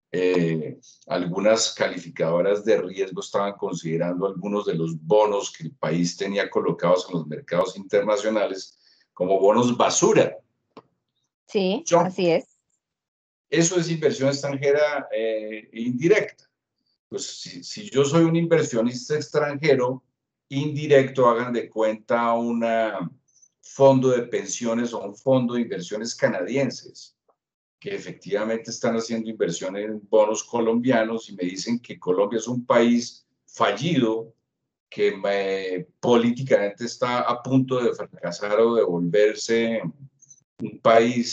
Algunas calificadoras de riesgo estaban considerando algunos de los bonos que el país tenía colocados en los mercados internacionales como bonos basura. Sí, Junk. así es. Eso es inversión extranjera indirecta. Pues si yo soy un inversionista extranjero indirecto, hagan de cuenta un fondo de pensiones o un fondo de inversiones canadienses que efectivamente están haciendo inversión en bonos colombianos y me dicen que Colombia es un país fallido, que políticamente está a punto de fracasar o de volverse un país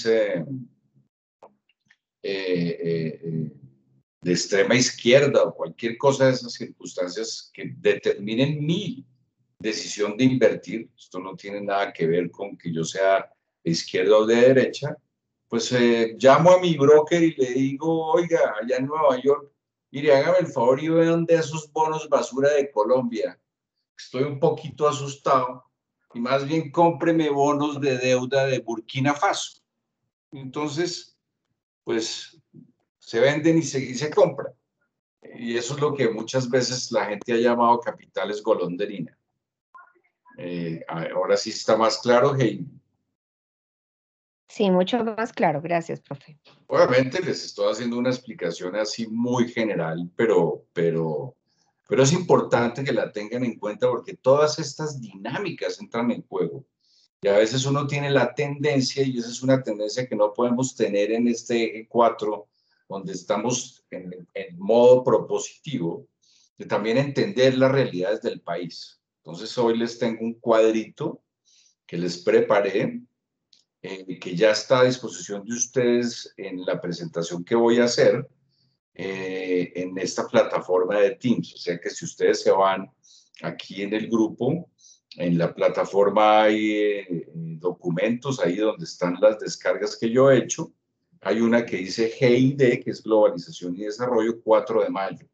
de extrema izquierda o cualquier cosa de esas circunstancias que determinen mi decisión de invertir. Esto no tiene nada que ver con que yo sea de izquierda o de derecha. Pues llamo a mi broker y le digo, oiga, allá en Nueva York, mire, hágame el favor y vean de esos bonos basura de Colombia. Estoy un poquito asustado y más bien cómpreme bonos de deuda de Burkina Faso. Entonces, pues se venden y se compran. Y eso es lo que muchas veces la gente ha llamado capitales golondrina. Ahora sí está más claro, Heidi. Sí, mucho más claro. Gracias, profe. Obviamente les estoy haciendo una explicación así muy general, pero es importante que la tengan en cuenta porque todas estas dinámicas entran en juego. Y a veces uno tiene la tendencia, y esa es una tendencia que no podemos tener en este eje 4, donde estamos en modo propositivo, de también entender las realidades del país. Entonces hoy les tengo un cuadrito que les preparé, que ya está a disposición de ustedes en la presentación que voy a hacer en esta plataforma de Teams. O sea que si ustedes se van aquí en el grupo, en la plataforma hay documentos, ahí donde están las descargas que yo he hecho. Hay una que dice GID, que es Globalización y Desarrollo, 4 de mayo.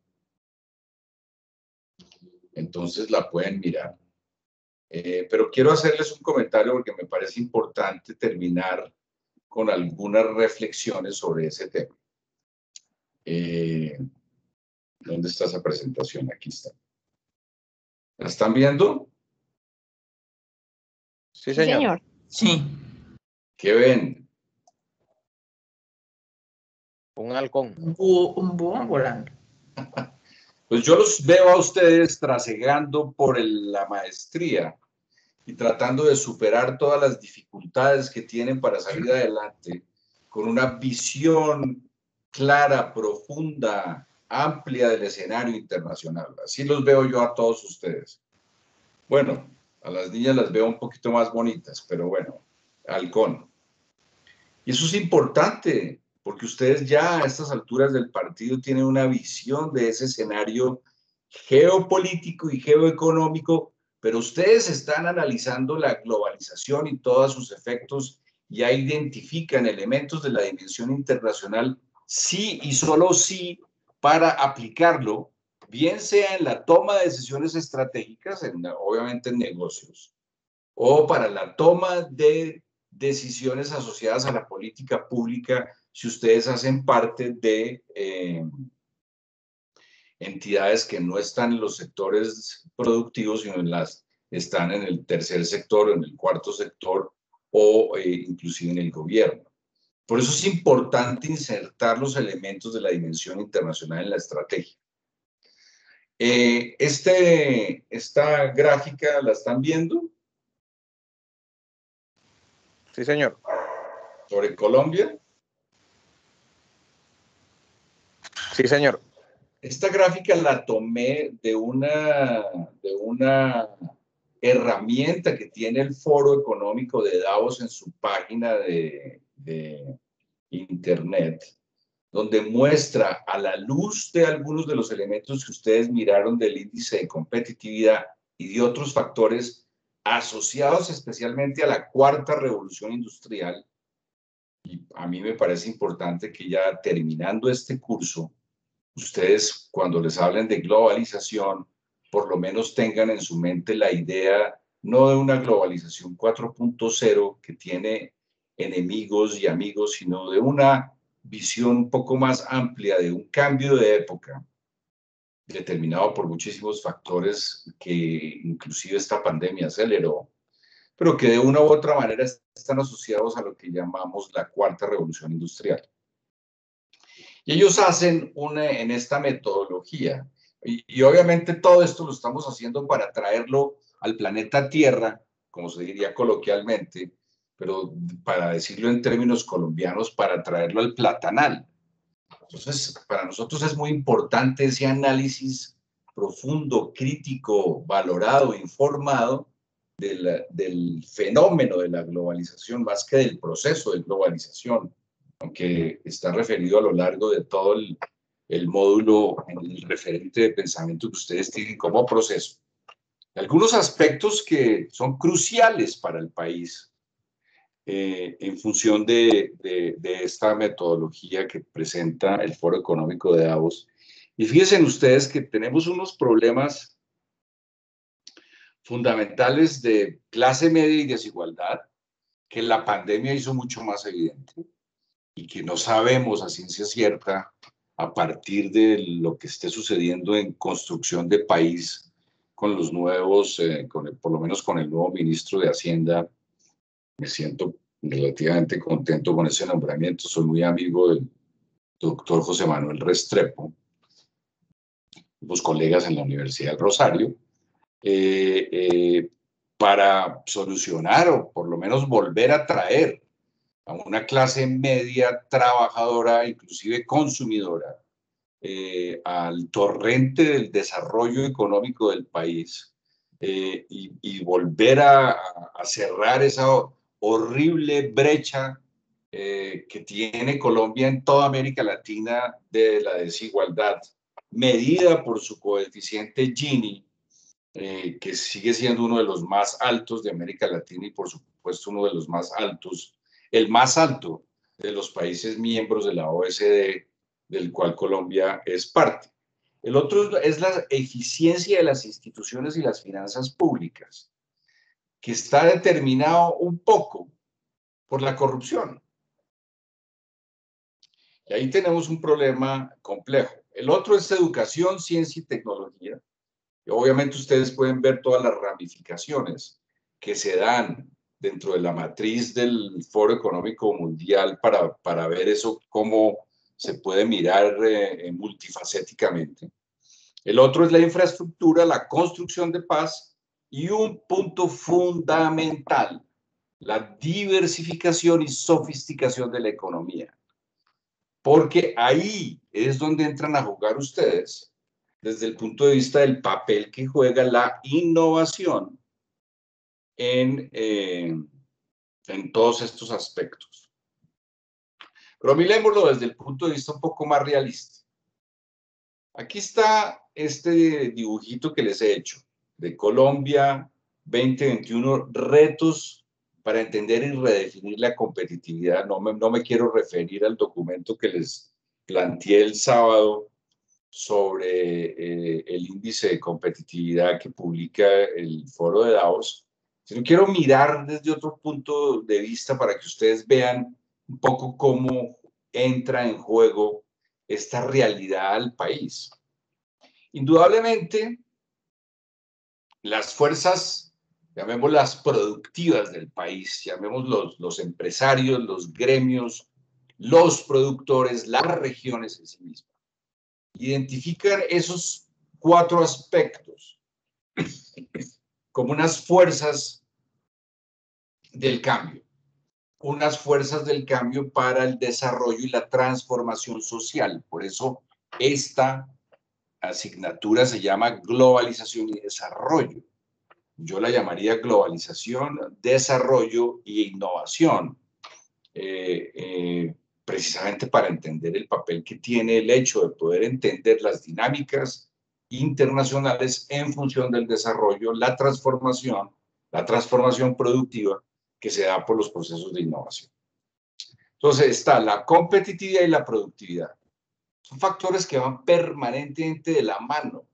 Entonces la pueden mirar. Pero quiero hacerles un comentario porque me parece importante terminar con algunas reflexiones sobre ese tema. ¿Dónde está esa presentación? Aquí está. ¿La están viendo? Sí, señor. Sí. ¿Qué ven? Un halcón. Un búho volando. Pues yo los veo a ustedes trasegando por la maestría y tratando de superar todas las dificultades que tienen para salir adelante con una visión clara, profunda, amplia del escenario internacional. Así los veo yo a todos ustedes. Bueno, a las niñas las veo un poquito más bonitas, pero bueno, halcón. Y eso es importante, porque ustedes ya a estas alturas del partido tienen una visión de ese escenario geopolítico y geoeconómico, pero ustedes están analizando la globalización y todos sus efectos, ya identifican elementos de la dimensión internacional, sí y solo sí, para aplicarlo, bien sea en la toma de decisiones estratégicas, obviamente en negocios, o para la toma de decisiones asociadas a la política pública, si ustedes hacen parte de entidades que no están en los sectores productivos, sino están en el tercer sector, en el cuarto sector o inclusive en el gobierno. Por eso es importante insertar los elementos de la dimensión internacional en la estrategia. Esta gráfica, ¿la están viendo? Sí, señor. ¿Sobre Colombia? Sí, señor. Esta gráfica la tomé de una herramienta que tiene el Foro Económico de Davos en su página de internet, donde muestra a la luz de algunos de los elementos que ustedes miraron del índice de competitividad y de otros factores asociados especialmente a la cuarta revolución industrial. Y a mí me parece importante que ya terminando este curso, ustedes cuando les hablen de globalización, por lo menos tengan en su mente la idea no de una globalización 4.0 que tiene enemigos y amigos, sino de una visión un poco más amplia de un cambio de época, determinado por muchísimos factores que inclusive esta pandemia aceleró, pero que de una u otra manera están asociados a lo que llamamos la cuarta revolución industrial. Y ellos hacen en esta metodología, y obviamente todo esto lo estamos haciendo para traerlo al planeta Tierra, como se diría coloquialmente, pero para decirlo en términos colombianos, para traerlo al platanal. Entonces, para nosotros es muy importante ese análisis profundo, crítico, valorado, informado del fenómeno de la globalización, más que del proceso de globalización, aunque está referido a lo largo de todo el módulo, el referente de pensamiento que ustedes tienen como proceso. Algunos aspectos que son cruciales para el país en función de esta metodología que presenta el Foro Económico de Davos. Y fíjense ustedes que tenemos unos problemas fundamentales de clase media y desigualdad que la pandemia hizo mucho más evidente y que no sabemos a ciencia cierta a partir de lo que esté sucediendo en construcción de país con los nuevos, por lo menos con el nuevo ministro de Hacienda. Me siento relativamente contento con ese nombramiento. Soy muy amigo del doctor José Manuel Restrepo, los colegas en la Universidad del Rosario, para solucionar o por lo menos volver a traer a una clase media trabajadora, inclusive consumidora, al torrente del desarrollo económico del país y volver a cerrar esa horrible brecha que tiene Colombia en toda América Latina de la desigualdad, medida por su coeficiente Gini, que sigue siendo uno de los más altos de América Latina y por supuesto uno de los más altos, el más alto de los países miembros de la OECD, del cual Colombia es parte. El otro es la eficiencia de las instituciones y las finanzas públicas, que está determinado un poco por la corrupción. Y ahí tenemos un problema complejo. El otro es educación, ciencia y tecnología. Y obviamente ustedes pueden ver todas las ramificaciones que se dan dentro de la matriz del Foro Económico Mundial para ver eso, cómo se puede mirar multifacéticamente. El otro es la infraestructura, la construcción de paz y un punto fundamental, la diversificación y sofisticación de la economía. Porque ahí es donde entran a jugar ustedes desde el punto de vista del papel que juega la innovación en todos estos aspectos. Pero mirémoslo desde el punto de vista un poco más realista. Aquí está este dibujito que les he hecho de Colombia 2021, retos para entender y redefinir la competitividad. No me quiero referir al documento que les planteé el sábado sobre el índice de competitividad que publica el Foro de Davos, sino quiero mirar desde otro punto de vista para que ustedes vean un poco cómo entra en juego esta realidad al país. Indudablemente, las fuerzas, llamémoslas productivas del país, llamémoslos los empresarios, los gremios, los productores, las regiones en sí mismas, identifican esos 4 aspectos como unas fuerzas del cambio, unas fuerzas del cambio para el desarrollo y la transformación social. Por eso esta asignatura se llama globalización y desarrollo. Yo la llamaría globalización, desarrollo e innovación. Precisamente para entender el papel que tiene el hecho de poder entender las dinámicas internacionales en función del desarrollo, la transformación productiva que se da por los procesos de innovación. Entonces está la competitividad y la productividad. Son factores que van permanentemente de la mano.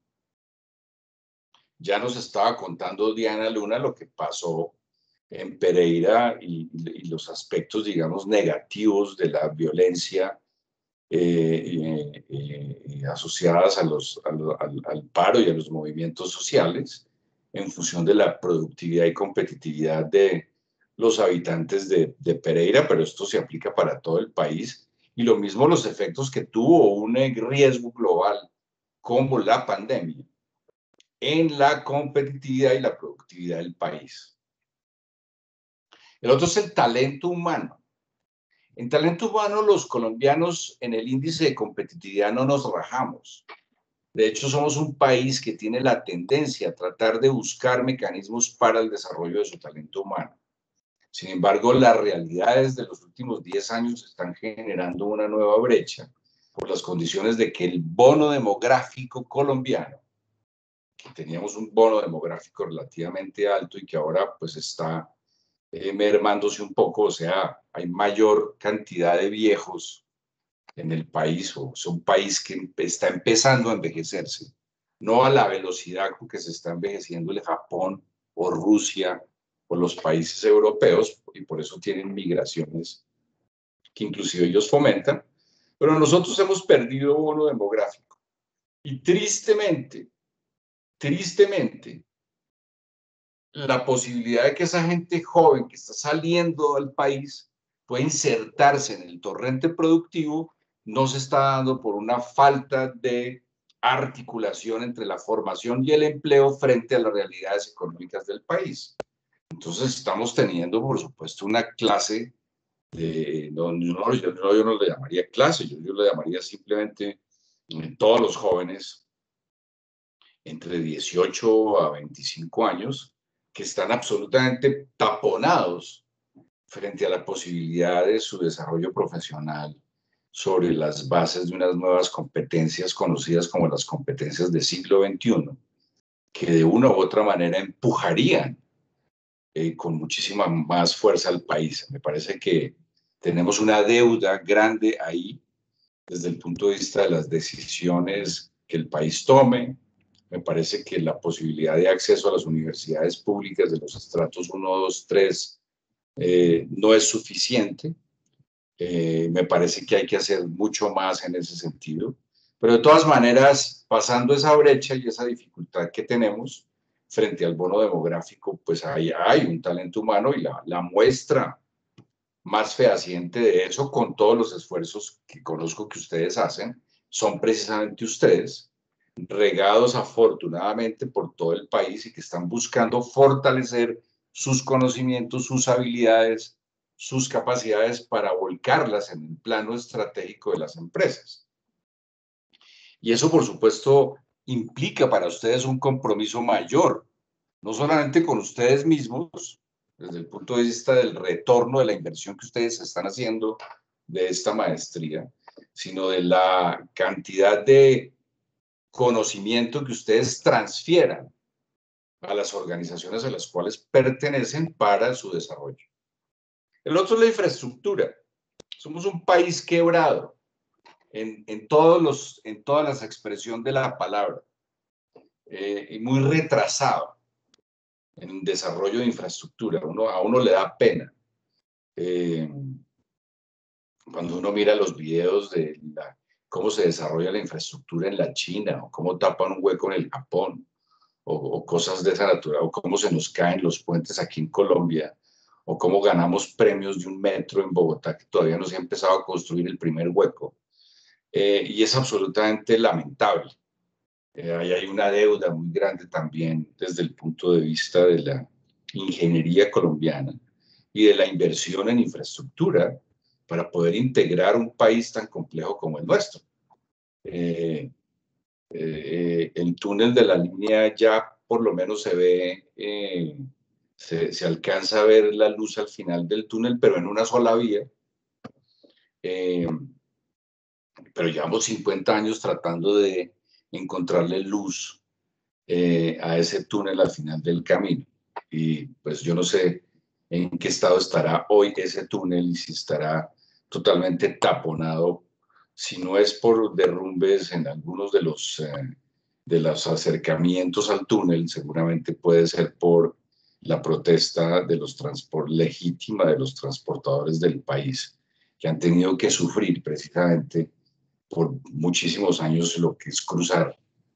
Ya nos estaba contando Diana Luna lo que pasó en Pereira y los aspectos, digamos, negativos de la violencia asociadas al paro y a los movimientos sociales en función de la productividad y competitividad de los habitantes de Pereira, pero esto se aplica para todo el país. Y lo mismo los efectos que tuvo un riesgo global como la pandemia en la competitividad y la productividad del país. El otro es el talento humano. En talento humano, los colombianos en el índice de competitividad no nos rajamos. De hecho, somos un país que tiene la tendencia a tratar de buscar mecanismos para el desarrollo de su talento humano. Sin embargo, las realidades de los últimos 10 años están generando una nueva brecha por las condiciones de que el bono demográfico colombiano, que teníamos un bono demográfico relativamente alto y que ahora pues está mermándose un poco, o sea, hay mayor cantidad de viejos en el país, o es un país que está empezando a envejecerse, no a la velocidad con que se está envejeciendo el Japón o Rusia o los países europeos, y por eso tienen migraciones que inclusive ellos fomentan, pero nosotros hemos perdido bono demográfico. Y tristemente, la posibilidad de que esa gente joven que está saliendo del país pueda insertarse en el torrente productivo no se está dando por una falta de articulación entre la formación y el empleo frente a las realidades económicas del país. Entonces estamos teniendo, por supuesto, una clase de, yo no le llamaría clase, yo le llamaría simplemente todos los jóvenes entre 18 a 25 años que están absolutamente taponados frente a la posibilidad de su desarrollo profesional sobre las bases de unas nuevas competencias conocidas como las competencias del siglo XXI, que de una u otra manera empujarían con muchísima más fuerza al país. Me parece que tenemos una deuda grande ahí desde el punto de vista de las decisiones que el país tome. Me parece que la posibilidad de acceso a las universidades públicas de los estratos 1, 2, 3 no es suficiente. Me parece que hay que hacer mucho más en ese sentido. Pero de todas maneras, pasando esa brecha y esa dificultad que tenemos frente al bono demográfico, pues hay un talento humano y la muestra más fehaciente de eso, con todos los esfuerzos que conozco que ustedes hacen, son precisamente ustedes, regados afortunadamente por todo el país y que están buscando fortalecer sus conocimientos, sus habilidades, sus capacidades para volcarlas en el plano estratégico de las empresas. Y eso, por supuesto, implica para ustedes un compromiso mayor, no solamente con ustedes mismos, desde el punto de vista del retorno de la inversión que ustedes están haciendo de esta maestría, sino de la cantidad de conocimiento que ustedes transfieran a las organizaciones a las cuales pertenecen para su desarrollo. El otro es la infraestructura. Somos un país quebrado en todas las expresiones de la palabra y muy retrasado en el desarrollo de infraestructura. A uno le da pena cuando uno mira los videos de cómo se desarrolla la infraestructura en la China, o cómo tapan un hueco en el Japón, o cosas de esa naturaleza, o cómo se nos caen los puentes aquí en Colombia, o cómo ganamos premios de un metro en Bogotá que todavía no se ha empezado a construir el primer hueco. Y es absolutamente lamentable. Ahí hay una deuda muy grande también desde el punto de vista de la ingeniería colombiana y de la inversión en infraestructura para poder integrar un país tan complejo como el nuestro. El túnel de la línea ya por lo menos se ve, se alcanza a ver la luz al final del túnel, pero en una sola vía. Pero llevamos 50 años tratando de encontrarle luz a ese túnel al final del camino. Y pues yo no sé en qué estado estará hoy ese túnel y si estará totalmente taponado, si no es por derrumbes en algunos de los acercamientos al túnel, seguramente puede ser por la protesta de los legítima de los transportadores del país, que han tenido que sufrir precisamente por muchísimos años lo que es cruzar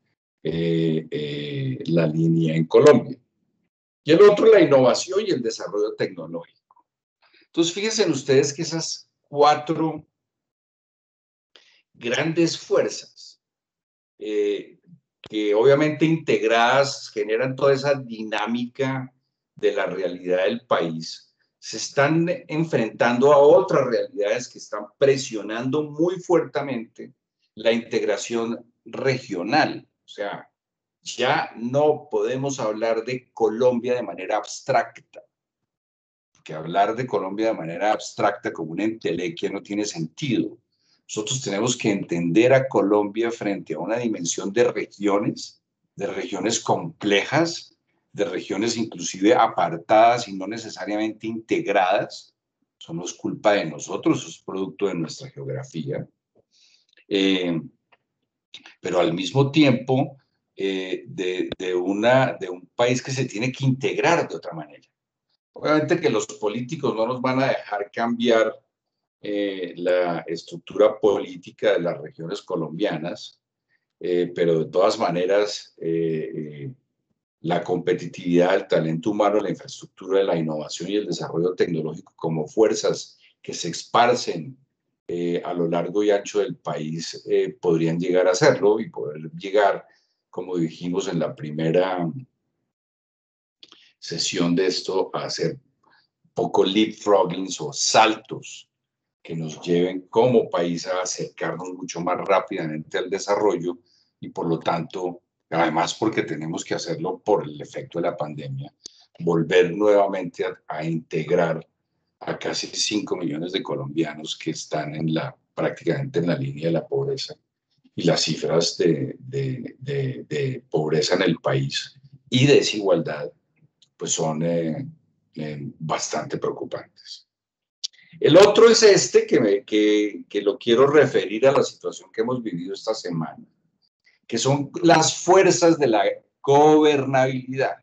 la línea en Colombia. Y el otro, la innovación y el desarrollo tecnológico. Entonces, fíjense ustedes que esas 4 grandes fuerzas, que obviamente integradas generan toda esa dinámica de la realidad del país, se están enfrentando a otras realidades que están presionando muy fuertemente la integración regional. O sea, ya no podemos hablar de Colombia de manera abstracta, porque hablar de Colombia de manera abstracta como una entelequia no tiene sentido. Nosotros tenemos que entender a Colombia frente a una dimensión de regiones complejas, de regiones inclusive apartadas y no necesariamente integradas. Eso no es culpa de nosotros, eso es producto de nuestra geografía. Pero al mismo tiempo de un país que se tiene que integrar de otra manera. Obviamente que los políticos no nos van a dejar cambiar la estructura política de las regiones colombianas, pero de todas maneras la competitividad, el talento humano, la infraestructura de la innovación y el desarrollo tecnológico como fuerzas que se esparcen a lo largo y ancho del país podrían llegar a hacerlo y poder llegar, como dijimos en la primera sesión de esto, a hacer poco leapfroggings o saltos que nos lleven como país a acercarnos mucho más rápidamente al desarrollo y por lo tanto, además porque tenemos que hacerlo por el efecto de la pandemia, volver nuevamente a integrar a casi 5 millones de colombianos que están prácticamente en la línea de la pobreza. Y las cifras de pobreza en el país y desigualdad pues son bastante preocupantes. El otro es que lo quiero referir a la situación que hemos vivido esta semana, que son las fuerzas de la gobernabilidad.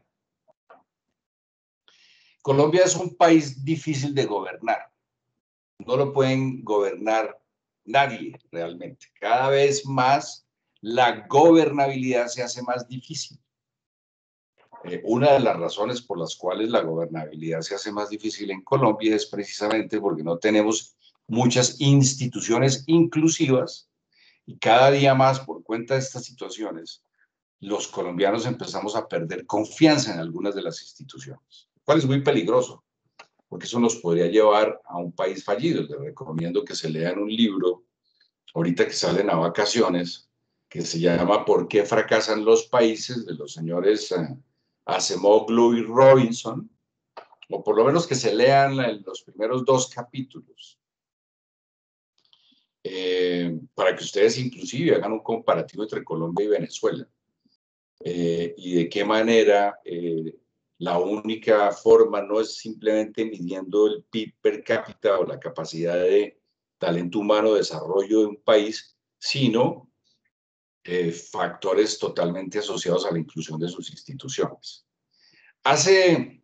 Colombia es un país difícil de gobernar. No lo pueden gobernar nadie realmente. Cada vez más la gobernabilidad se hace más difícil. Una de las razones por las cuales la gobernabilidad se hace más difícil en Colombia es precisamente porque no tenemos muchas instituciones inclusivas y cada día más por cuenta de estas situaciones, los colombianos empezamos a perder confianza en algunas de las instituciones, lo cual es muy peligroso, porque eso nos podría llevar a un país fallido. Les recomiendo que se lean un libro, ahorita que salen a vacaciones, que se llama ¿Por qué fracasan los países?, de los señores Acemoglu y Robinson, o por lo menos que se lean los primeros 2 capítulos, para que ustedes inclusive hagan un comparativo entre Colombia y Venezuela, y de qué manera la única forma no es simplemente midiendo el PIB per cápita o la capacidad de talento humano, desarrollo de un país, sino factores totalmente asociados a la inclusión de sus instituciones. Hace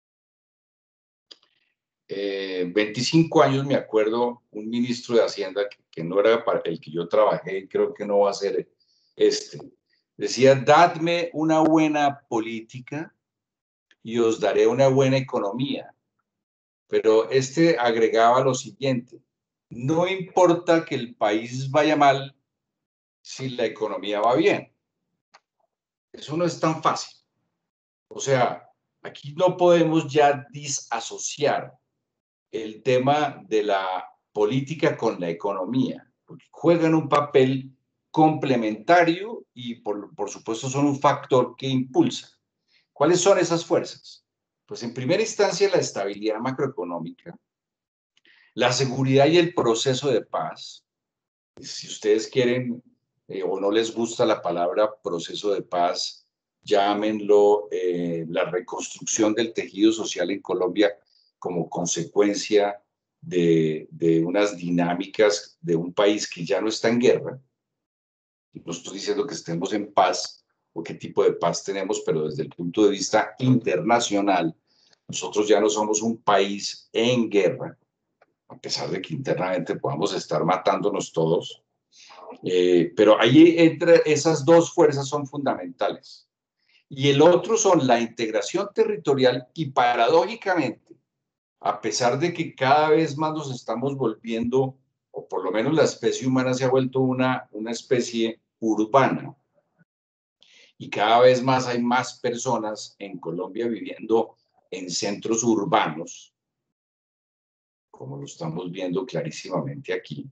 25 años me acuerdo un ministro de Hacienda que no era para el que yo trabajé y creo que no va a ser decía: dadme una buena política y os daré una buena economía. Pero agregaba lo siguiente: no importa que el país vaya mal si la economía va bien. Eso no es tan fácil. O sea, aquí no podemos ya disasociar el tema de la política con la economía, porque juegan un papel complementario y por supuesto son un factor que impulsa. ¿Cuáles son esas fuerzas? Pues en primera instancia la estabilidad macroeconómica, la seguridad y el proceso de paz. Si ustedes quieren o no les gusta la palabra proceso de paz, llámenlo la reconstrucción del tejido social en Colombia como consecuencia de unas dinámicas de un país que ya no está en guerra. No estoy diciendo que estemos en paz o qué tipo de paz tenemos, pero desde el punto de vista internacional, nosotros ya no somos un país en guerra, a pesar de que internamente podamos estar matándonos todos. Pero ahí entre esas dos fuerzas son fundamentales. Y el otro son la integración territorial y paradójicamente, a pesar de que cada vez más nos estamos volviendo, o por lo menos la especie humana se ha vuelto una especie urbana, y cada vez más hay más personas en Colombia viviendo en centros urbanos, como lo estamos viendo clarísimamente aquí.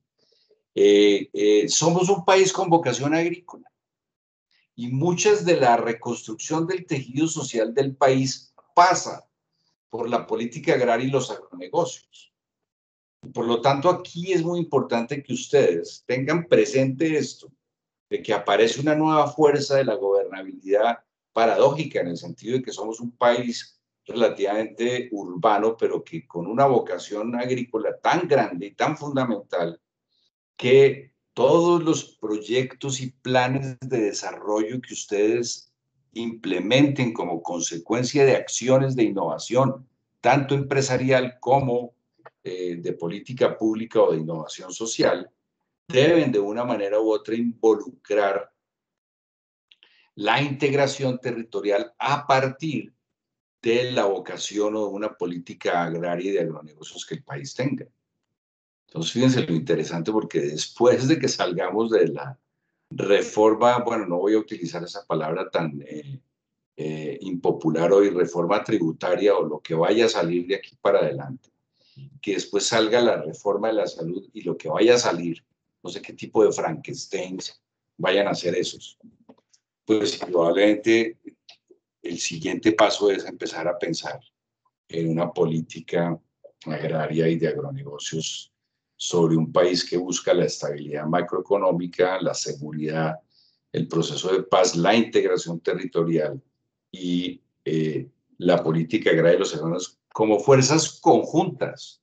Somos un país con vocación agrícola y muchas de la reconstrucción del tejido social del país pasa por la política agraria y los agronegocios. Por lo tanto, aquí es muy importante que ustedes tengan presente esto, de que aparece una nueva fuerza de la gobernabilidad paradójica en el sentido de que somos un país relativamente urbano, pero que con una vocación agrícola tan grande y tan fundamental que todos los proyectos y planes de desarrollo que ustedes implementen como consecuencia de acciones de innovación, tanto empresarial como de política pública o de innovación social, deben de una manera u otra involucrar la integración territorial a partir de la vocación o de una política agraria y de agronegocios que el país tenga. Entonces, fíjense lo interesante porque después de que salgamos de la reforma, bueno, no voy a utilizar esa palabra tan impopular hoy, reforma tributaria o lo que vaya a salir de aquí para adelante, que después salga la reforma de la salud y lo que vaya a salir, no sé qué tipo de Frankensteins vayan a ser esos, pues probablemente el siguiente paso es empezar a pensar en una política agraria y de agronegocios sobre un país que busca la estabilidad macroeconómica, la seguridad, el proceso de paz, la integración territorial y la política agraria de los hermanos como fuerzas conjuntas,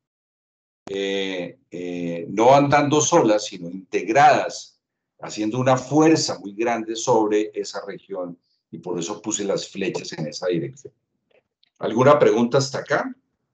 no andando solas, sino integradas, haciendo una fuerza muy grande sobre esa región, y por eso puse las flechas en esa dirección. ¿Alguna pregunta hasta acá?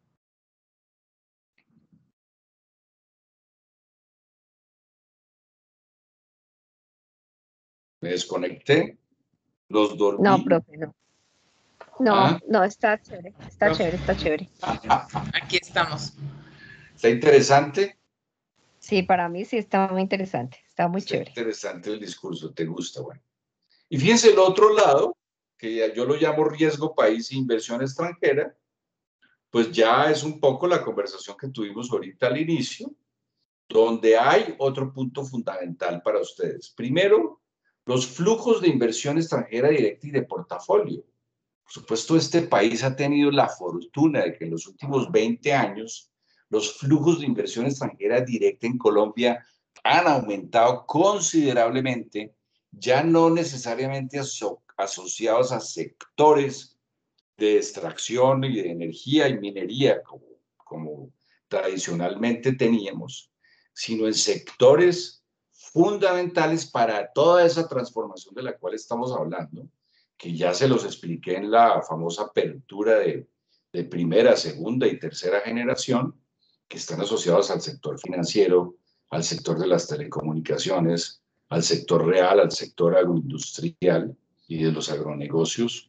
Me desconecté, los dormí. No, profe, no. No, ¿Ah? no, está chévere, está Profe. chévere, está chévere. Aquí estamos. ¿Está interesante? Sí, para mí sí está muy interesante, está muy Está chévere. interesante el discurso, ¿te gusta? Bueno. Y fíjense el otro lado, que yo lo llamo riesgo país e inversión extranjera, pues ya es un poco la conversación que tuvimos ahorita al inicio, donde hay otro punto fundamental para ustedes. Primero, los flujos de inversión extranjera directa y de portafolio. Por supuesto, este país ha tenido la fortuna de que en los últimos 20 años los flujos de inversión extranjera directa en Colombia han aumentado considerablemente, ya no necesariamente asociados a sectores de extracción y de energía y minería como tradicionalmente teníamos, sino en sectores fundamentales para toda esa transformación de la cual estamos hablando, que ya se los expliqué en la famosa apertura de primera, segunda y tercera generación, que están asociados al sector financiero, al sector de las telecomunicaciones, al sector real, al sector agroindustrial y de los agronegocios,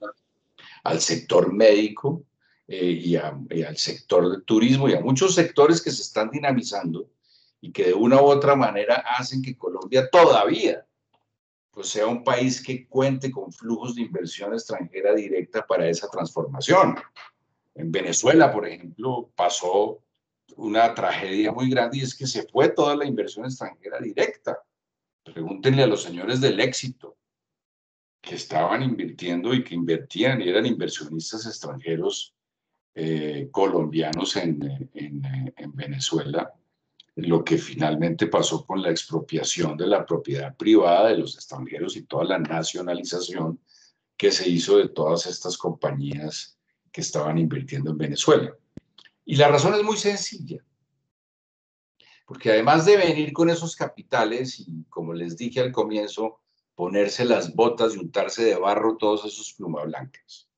al sector médico y al sector del turismo y a muchos sectores que se están dinamizando y que de una u otra manera hacen que Colombia todavía pues, sea un país que cuente con flujos de inversión extranjera directa para esa transformación. En Venezuela, por ejemplo, pasó una tragedia muy grande y es que se fue toda la inversión extranjera directa. Pregúntenle a los señores del Éxito, que estaban invirtiendo y que invertían y eran inversionistas extranjeros colombianos en Venezuela, lo que finalmente pasó con la expropiación de la propiedad privada de los extranjeros y toda la nacionalización que se hizo de todas estas compañías que estaban invirtiendo en Venezuela. Y la razón es muy sencilla, porque además de venir con esos capitales y, como les dije al comienzo, ponerse las botas y untarse de barro todos esos plumablancas.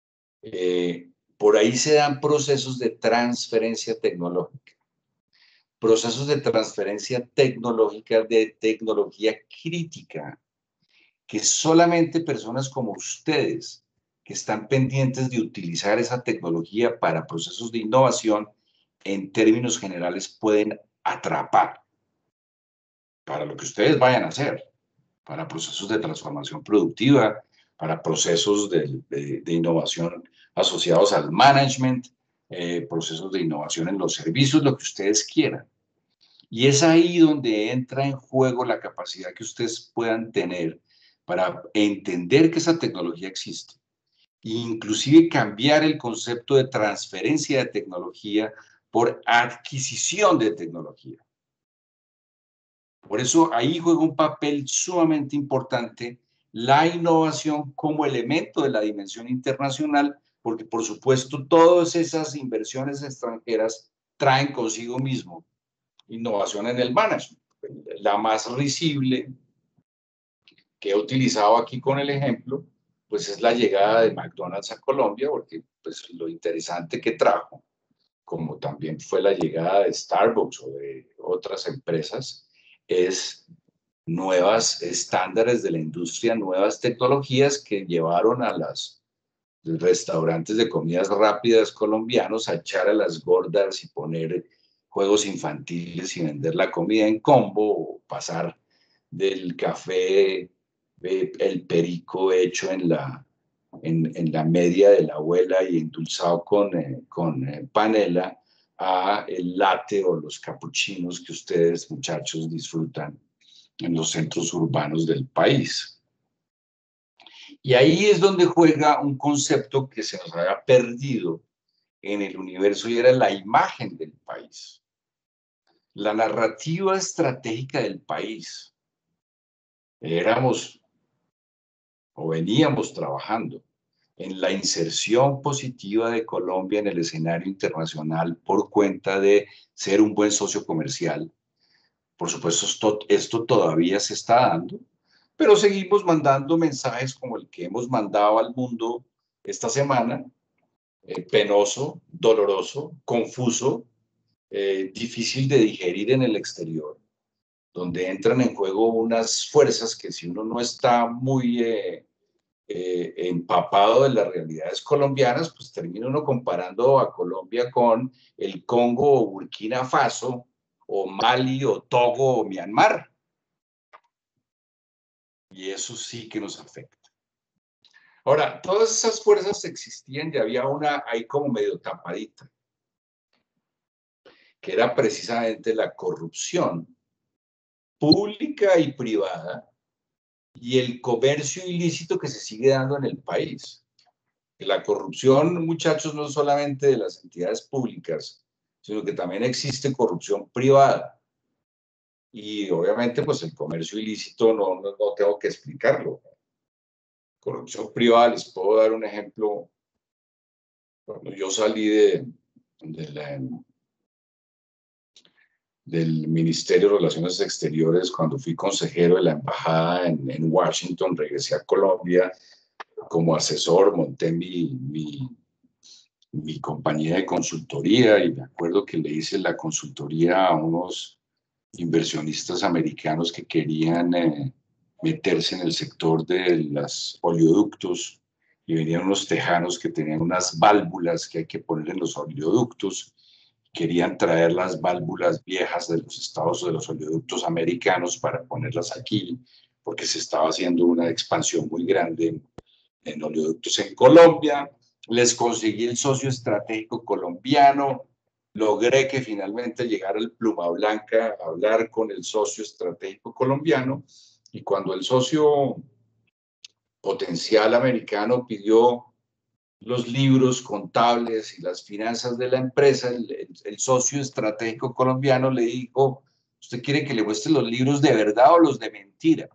Por ahí se dan procesos de transferencia tecnológica. procesos de transferencia tecnológica, de tecnología crítica, que solamente personas como ustedes, que están pendientes de utilizar esa tecnología para procesos de innovación, en términos generales pueden atrapar para lo que ustedes vayan a hacer, para procesos de transformación productiva, para procesos de innovación asociados al management, procesos de innovación en los servicios, lo que ustedes quieran. Y es ahí donde entra en juego la capacidad que ustedes puedan tener para entender que esa tecnología existe e inclusive cambiar el concepto de transferencia de tecnología por adquisición de tecnología. Por eso ahí juega un papel sumamente importante la innovación como elemento de la dimensión internacional, porque por supuesto todas esas inversiones extranjeras traen consigo mismo innovación en el management. La más risible que he utilizado aquí con el ejemplo, pues es la llegada de McDonald's a Colombia, porque pues lo interesante que trajo, como también fue la llegada de Starbucks o de otras empresas, es nuevos estándares de la industria, nuevas tecnologías que llevaron a los restaurantes de comidas rápidas colombianos a echar a las gordas y poner juegos infantiles y vender la comida en combo, o pasar del café, el perico hecho en la media de la abuela y endulzado con panela, a el latte o los capuchinos que ustedes, muchachos, disfrutan en los centros urbanos del país. Y ahí es donde juega un concepto que se nos había perdido en el universo y era la imagen del país, la narrativa estratégica del país. Éramos o veníamos trabajando en la inserción positiva de Colombia en el escenario internacional por cuenta de ser un buen socio comercial. Por supuesto, esto todavía se está dando, pero seguimos mandando mensajes como el que hemos mandado al mundo esta semana, penoso, doloroso, confuso, difícil de digerir en el exterior, donde entran en juego unas fuerzas que si uno no está muy empapado de las realidades colombianas, pues termina uno comparando a Colombia con el Congo o Burkina Faso, o Mali, o Togo, o Myanmar. Y eso sí que nos afecta. Ahora, todas esas fuerzas existían y había una ahí como medio tapadita, que era precisamente la corrupción pública y privada y el comercio ilícito que se sigue dando en el país. La corrupción, muchachos, no solamente de las entidades públicas, sino que también existe corrupción privada. Y obviamente, pues el comercio ilícito no tengo que explicarlo. Corrupción privada, les puedo dar un ejemplo. Cuando yo salí del Ministerio de Relaciones Exteriores, cuando fui consejero de la embajada en Washington, regresé a Colombia como asesor, monté mi compañía de consultoría y me acuerdo que le hice la consultoría a unos inversionistas americanos que querían meterse en el sector de los oleoductos y venían unos tejanos que tenían unas válvulas que hay que poner en los oleoductos. Querían traer las válvulas viejas de los estados o de los oleoductos americanos para ponerlas aquí, porque se estaba haciendo una expansión muy grande en oleoductos en Colombia. Les conseguí el socio estratégico colombiano, logré que finalmente llegara el Pluma Blanca a hablar con el socio estratégico colombiano, y cuando el socio potencial americano pidió los libros contables y las finanzas de la empresa, el socio estratégico colombiano le dijo: ¿usted quiere que le muestre los libros de verdad o los de mentira?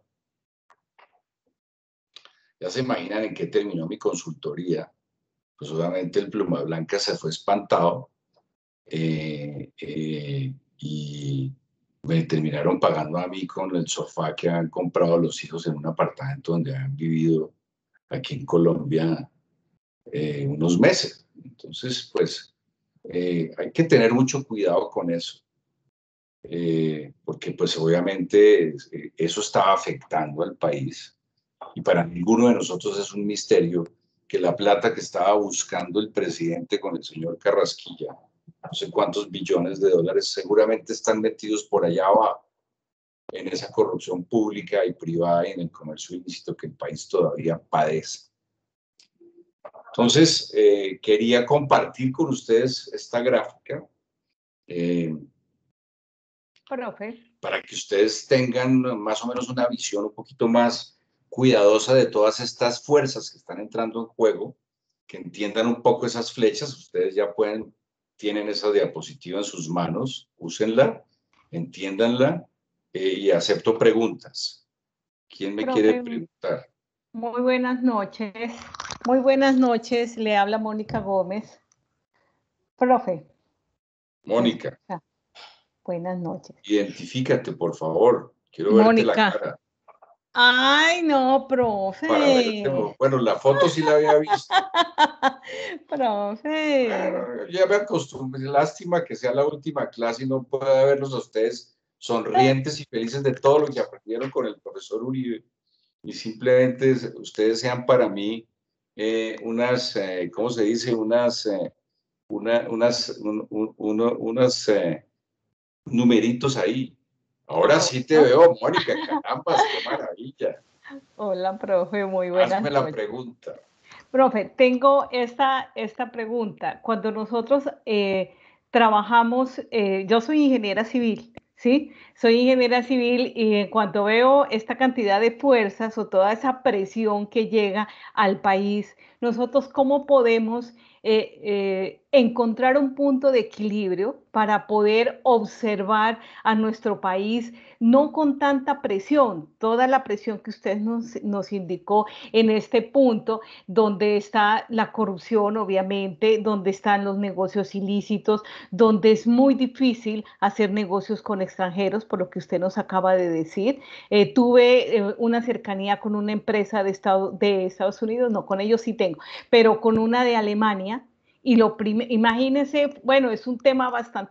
Ya se imaginan en qué terminó mi consultoría. Pues obviamente el Pluma Blanca se fue espantado y me terminaron pagando a mí con el sofá que habían comprado los hijos en un apartamento donde habían vivido aquí en Colombia unos meses. Entonces, pues hay que tener mucho cuidado con eso. porque pues obviamente eso estaba afectando al país y para ninguno de nosotros es un misterio que la plata que estaba buscando el presidente con el señor Carrasquilla, no sé cuántos billones de dólares, seguramente están metidos por allá abajo en esa corrupción pública y privada y en el comercio ilícito que el país todavía padece. Entonces, quería compartir con ustedes esta gráfica Profe. para que ustedes tengan más o menos una visión un poquito más cuidadosa de todas estas fuerzas que están entrando en juego, que entiendan un poco esas flechas. Ustedes ya tienen esa diapositiva en sus manos, úsenla, entiéndanla y acepto preguntas. ¿Quién me quiere Profe, preguntar? muy buenas noches. Muy buenas noches. Le habla Mónica Gómez. Profe. Mónica. Buenas noches. Identifícate, por favor. Quiero verte la cara. Ay, no, profe. Para verte, bueno, la foto sí la había visto. Profe. Ya me acostumbré. Lástima que sea la última clase y no pueda verlos a ustedes sonrientes y felices de todo lo que aprendieron con el profesor Uribe. Y simplemente ustedes sean para mí unas, ¿cómo se dice? Unas numeritos ahí. Ahora sí te veo, Mónica, carambas, qué maravilla. Hola, profe, muy buenas Hazme noches. la pregunta. Profe, tengo esta pregunta. Cuando nosotros trabajamos, yo soy ingeniera civil, ¿sí? Soy ingeniera civil y en cuanto veo esta cantidad de fuerzas o toda esa presión que llega al país, nosotros cómo podemos encontrar un punto de equilibrio para poder observar a nuestro país, no con tanta presión, toda la presión que usted nos indicó en este punto, donde está la corrupción, obviamente, donde están los negocios ilícitos, donde es muy difícil hacer negocios con extranjeros, por lo que usted nos acaba de decir. Tuve una cercanía con una empresa de Estados Unidos, no, con ellos sí tengo, pero con una de Alemania. Y imagínense, bueno, es un tema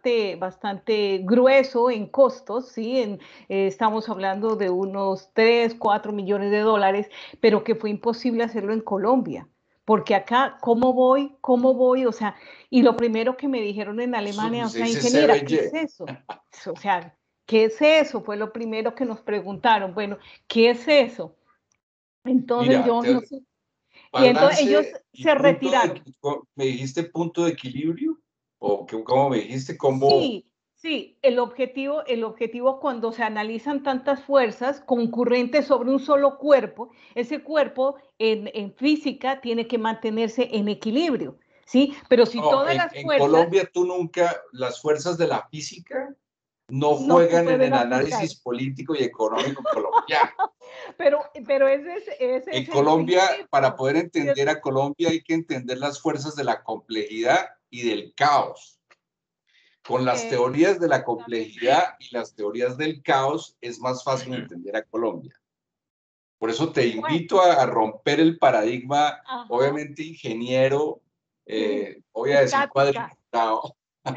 bastante grueso en costos, ¿sí? Estamos hablando de unos 3, 4 millones de dólares, pero que fue imposible hacerlo en Colombia. Porque acá, ¿cómo voy? O sea, y lo primero que me dijeron en Alemania, o sea, ingeniera, ¿qué es eso? O sea, ¿qué es eso? Fue lo primero que nos preguntaron. Bueno, ¿qué es eso? Entonces Mira, yo no sé. Y entonces balance ellos se retiraron. ¿Me dijiste punto de equilibrio? ¿O cómo me dijiste? ¿Cómo? Sí, el objetivo cuando se analizan tantas fuerzas concurrentes sobre un solo cuerpo, ese cuerpo en física tiene que mantenerse en equilibrio, ¿sí? Pero si No, todas las en fuerzas... Colombia tú nunca, las fuerzas de la física no no se juegan en pueden el aplicar. análisis político y económico colombiano. pero ese es En el Colombia, principio. para poder entender a Colombia hay que entender las fuerzas de la complejidad y del caos. Con las teorías de la complejidad y las teorías del caos es más fácil entender a Colombia. Por eso te invito a romper el paradigma, obviamente ingeniero, voy a decir cuadriculado.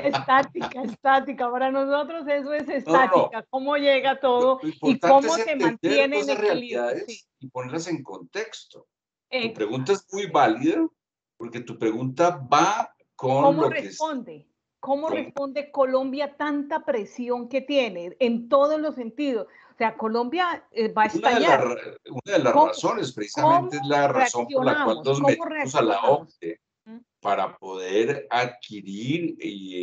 Estática. Para nosotros eso es estática. No. ¿Cómo llega todo Lo y importante cómo es se entender mantiene en esas equilibrio? realidades y ponerlas en contexto. Exacto. Tu pregunta es muy válida porque tu pregunta va con ¿Cómo lo responde? ¿Cómo responde Colombia a tanta presión que tiene en todos los sentidos? O sea, Colombia va a estallar. Una de las razones, precisamente, es la razón por la cual nos metimos a la OCDE para poder adquirir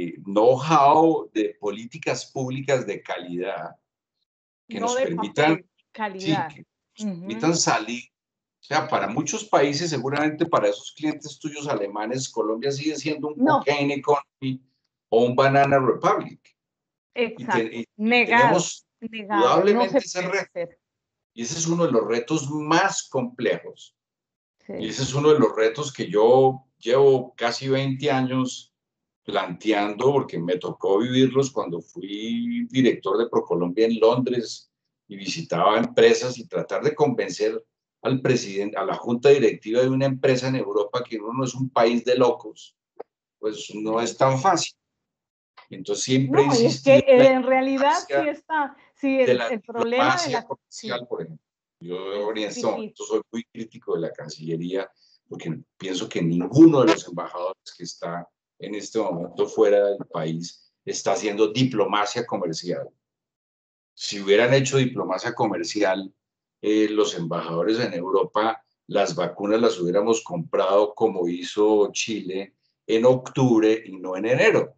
know-how de políticas públicas de calidad que nos permitan, calidad. que nos permitan salir. O sea, para muchos países, seguramente para esos clientes tuyos alemanes, Colombia sigue siendo un cocaine economy o un banana republic. Exacto. Y tenemos indudablemente ese reto. Y ese es uno de los retos más complejos. Sí. Y ese es uno de los retos que yo llevo casi 20 años planteando, porque me tocó vivirlos cuando fui director de ProColombia en Londres y visitaba empresas y tratar de convencer al presidente, a la junta directiva de una empresa en Europa que uno no es un país de locos, pues no es tan fácil. Entonces siempre he No, y es insistido que en la en realidad sí importancia está, sí, de la el problema de diplomacia la... comercial, Sí, por ejemplo. Yo es en este difícil. momento soy muy crítico de la Cancillería porque pienso que ninguno de los embajadores que está en este momento fuera del país está haciendo diplomacia comercial. Si hubieran hecho diplomacia comercial, los embajadores en Europa, las vacunas las hubiéramos comprado como hizo Chile en octubre y no en enero.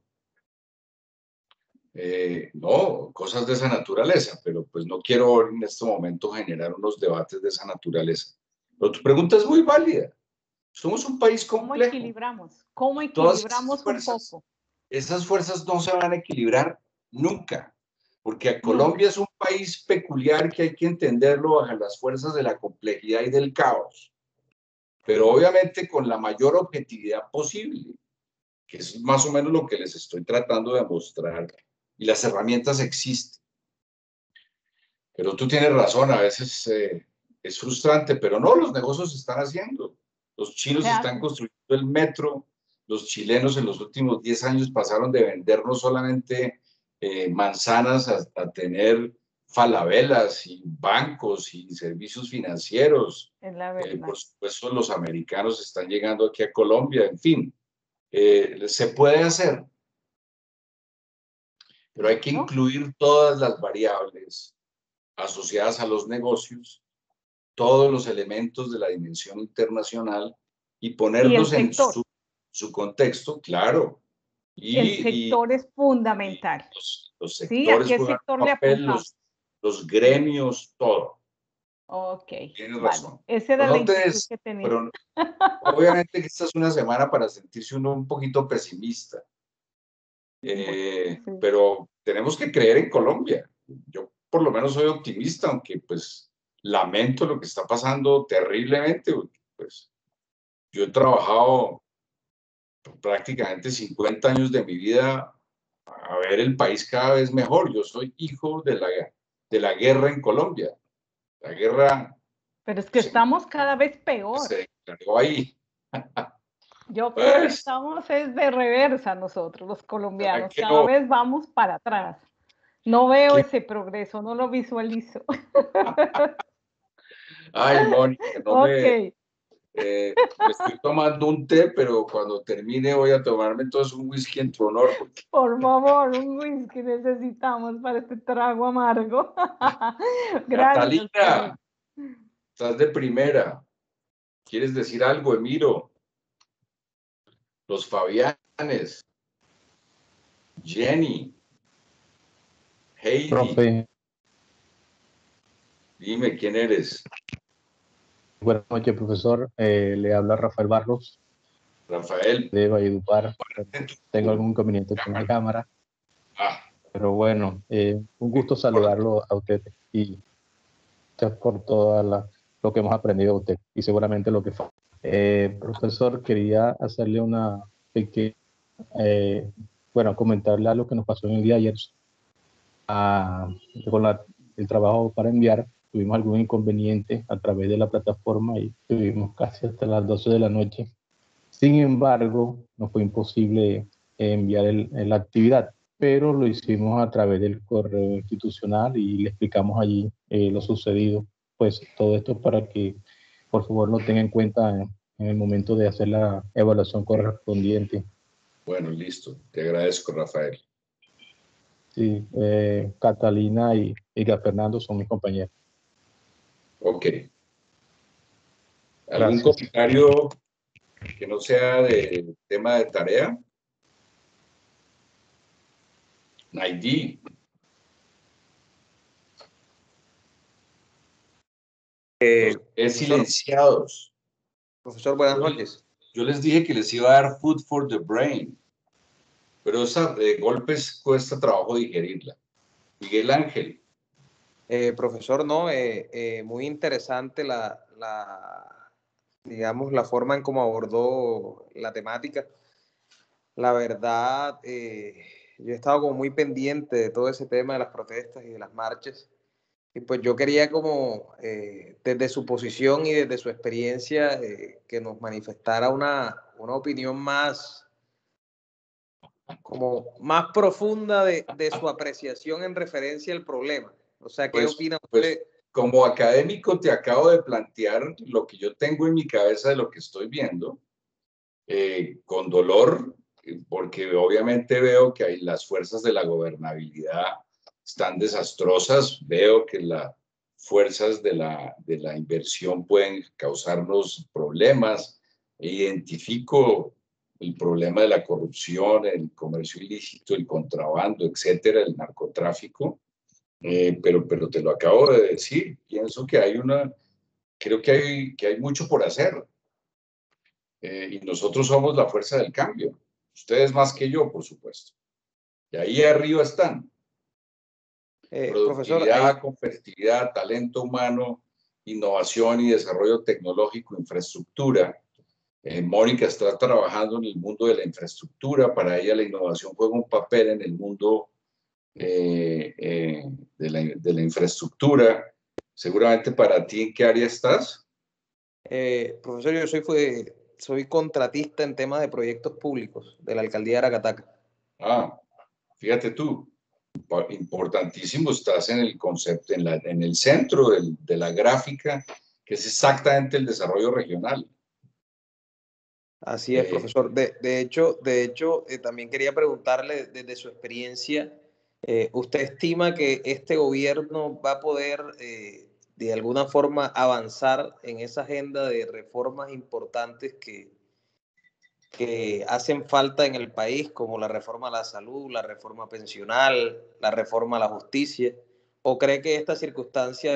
No, cosas de esa naturaleza, pero pues no quiero en este momento generar unos debates de esa naturaleza. Pero tu pregunta es muy válida. Somos un país ¿Cómo complejo. equilibramos? ¿Cómo Todas equilibramos un poco? esas fuerzas no se van a equilibrar nunca, porque Colombia Nunca. es un país peculiar que hay que entenderlo bajo las fuerzas de la complejidad y del caos, pero obviamente con la mayor objetividad posible, que es más o menos lo que les estoy tratando de mostrar, y las herramientas existen. Pero tú tienes razón, a veces es frustrante, pero no, los negocios se están haciendo. Los chinos Se están hacen. construyendo el metro, los chilenos en los últimos 10 años pasaron de vender no solamente manzanas a tener falabelas y bancos y servicios financieros. Es la verdad. Por supuesto, los americanos están llegando aquí a Colombia, en fin, se puede hacer, pero hay que ¿No? incluir todas las variables asociadas a los negocios, todos los elementos de la dimensión internacional y Y el ponerlos en sector. su contexto, claro. El Y sector es fundamental. los ¿Sí? ¿A sectores qué juegan sector un le papel, apuntamos? los Sí. gremios, todo. Ok, Tienes vale. razón. Esa era Pero, la no te inquietud des, que tenía. pero obviamente que esta es una semana para sentirse uno un poquito pesimista. Bueno, sí. Pero tenemos que creer en Colombia. Yo por lo menos soy optimista, aunque pues lamento lo que está pasando terriblemente. Pues yo he trabajado prácticamente 50 años de mi vida a ver el país cada vez mejor. Yo soy hijo de la guerra en Colombia. La guerra Pero es que se, estamos cada vez peor. se declaró ahí. Yo creo que Pues, estamos es de reversa nosotros, los ¿será colombianos. que Cada no? vez vamos para atrás. No veo ¿Qué? ese progreso, no lo visualizo. Ay, Mónica, no me, Ok, me estoy tomando un té, pero cuando termine voy a tomarme entonces un whisky en tu honor. Porque... por favor, un whisky necesitamos para este trago amargo. Gracias, Catalina, estás de primera. ¿Quieres decir algo, Emiro? Los Fabianes, Jenny, Heidi. Profe, Dime quién eres. buenas noches, profesor. Le habla Rafael Barros Rafael. de Valledupar. Tengo Tu algún inconveniente con la cámara, Ah, pero bueno, un gusto saludarlo a usted y gracias por lo que hemos aprendido de usted y seguramente lo que fue. Profesor, quería hacerle una pequeña, comentarle algo que nos pasó en el día de ayer. Con el trabajo para enviar, tuvimos algún inconveniente a través de la plataforma y estuvimos casi hasta las 12 de la noche. Sin embargo, nos fue imposible enviar la actividad, pero lo hicimos a través del correo institucional y le explicamos allí lo sucedido. Pues todo esto para que por favor lo tenga en cuenta en el momento de hacer la evaluación correspondiente. bueno, listo. Te agradezco, Rafael. Sí, Catalina y Fernando son mis compañeros. Ok. ¿Algún Gracias. comentario que no sea de tema de tarea? Naidi. Es silenciados. Profesor, buenas noches. Yo les dije que les iba a dar food for the brain, pero esa de golpes cuesta trabajo digerirla. Miguel Ángel. Profesor, no, muy interesante digamos, la forma en cómo abordó la temática. La verdad, yo he estado como muy pendiente de todo ese tema de las protestas y de las marchas. Y pues yo quería como, desde su posición y desde su experiencia, que nos manifestara una opinión más como más profunda de su apreciación en referencia al problema. O sea, ¿qué opina usted? Como académico te acabo de plantear lo que yo tengo en mi cabeza de lo que estoy viendo, con dolor, porque obviamente veo que las fuerzas de la gobernabilidad están desastrosas, veo que las fuerzas de la inversión pueden causarnos problemas, identifico el problema de la corrupción, el comercio ilícito, el contrabando, etcétera, el narcotráfico, pero te lo acabo de decir, pienso que creo que hay mucho por hacer, y nosotros somos la fuerza del cambio, ustedes más que yo, por supuesto, y ahí arriba están. Productividad, competitividad, talento humano, innovación y desarrollo tecnológico, infraestructura. Mónica está trabajando en el mundo de la infraestructura. Para ella la innovación juega un papel en el mundo de la infraestructura. Seguramente para ti, ¿en qué área estás? Profesor, yo soy contratista en temas de proyectos públicos de la alcaldía de Aracataca. Fíjate tú. Importantísimo, estás en el concepto, en el centro de la gráfica, que es exactamente el desarrollo regional. Así es, profesor. De hecho, también quería preguntarle desde su experiencia, ¿usted estima que este gobierno va a poder de alguna forma avanzar en esa agenda de reformas importantes que hacen falta en el país, como la reforma a la salud, la reforma pensional, la reforma a la justicia? ¿O cree que esta circunstancia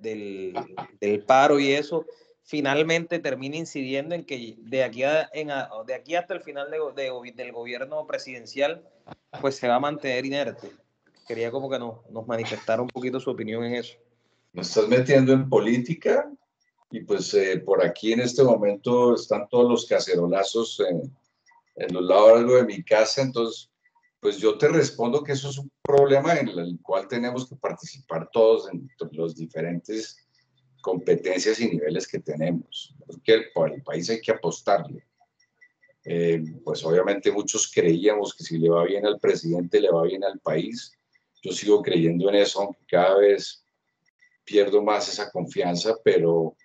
del paro y eso finalmente termina incidiendo en que de aquí hasta el final del gobierno presidencial pues se va a mantener inerte? Quería como que nos manifestara un poquito su opinión en eso. ¿Me estás metiendo en política? Y pues por aquí en este momento están todos los cacerolazos en los lados de mi casa, entonces pues yo te respondo que eso es un problema en el cual tenemos que participar todos en los diferentes competencias y niveles que tenemos, porque para el país hay que apostarle. Pues obviamente muchos creíamos que si le va bien al presidente, le va bien al país. Yo sigo creyendo en eso, aunque cada vez pierdo más esa confianza, pero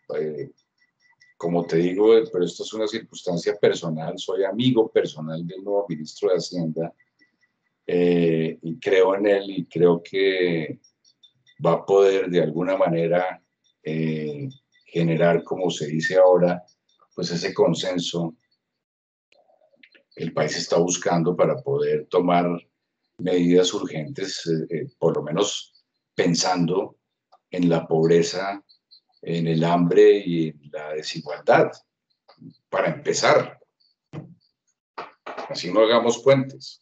como te digo, pero esto es una circunstancia personal, soy amigo personal del nuevo ministro de Hacienda, y creo en él y creo que va a poder de alguna manera generar, como se dice ahora, pues ese consenso que el país está buscando para poder tomar medidas urgentes, por lo menos pensando en la pobreza, en el hambre y en la desigualdad, para empezar. Así no hagamos puentes.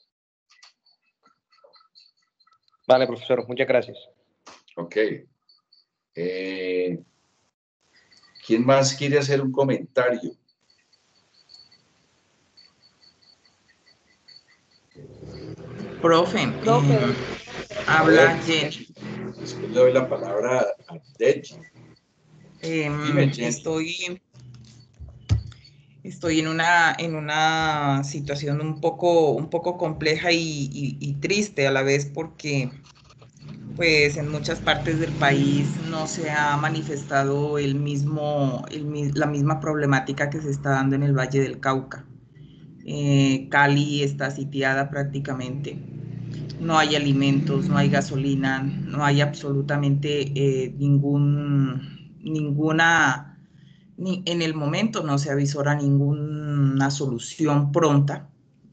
Vale, profesor, muchas gracias. Ok. ¿Quién más quiere hacer un comentario? Profe, habla Jenny. Después le doy la palabra a Deji. Dime, Jenny. Estoy en una situación un poco compleja y triste a la vez, porque pues en muchas partes del país no se ha manifestado la misma problemática que se está dando en el Valle del Cauca. Cali está sitiada prácticamente. No hay alimentos, no hay gasolina, no hay absolutamente ninguna, en el momento no se avisora ninguna solución pronta.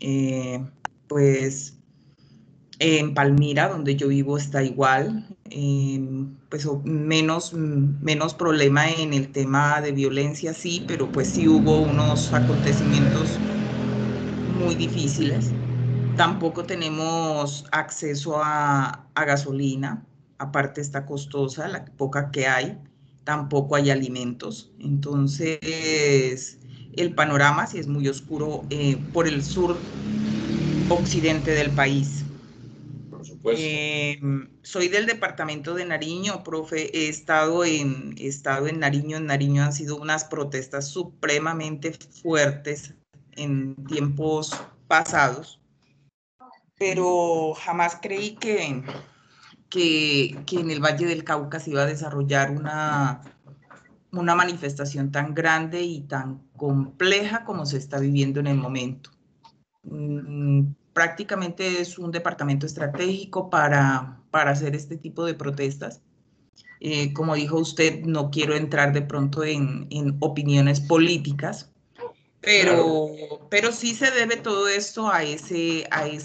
Pues en Palmira, donde yo vivo, está igual, pues menos problema en el tema de violencia, sí, pero pues sí hubo unos acontecimientos muy difíciles. Tampoco tenemos acceso a gasolina, aparte está costosa, la poca que hay, tampoco hay alimentos. Entonces, el panorama sí es muy oscuro por el sur occidente del país. Por supuesto. Soy del departamento de Nariño, profe. He estado en Nariño. En Nariño han sido unas protestas supremamente fuertes en tiempos pasados. pero jamás creí que en el Valle del Cauca se iba a desarrollar una manifestación tan grande y tan compleja como se está viviendo en el momento. Prácticamente es un departamento estratégico para hacer este tipo de protestas. Como dijo usted, no quiero entrar de pronto en opiniones políticas, pero sí se debe todo esto a ese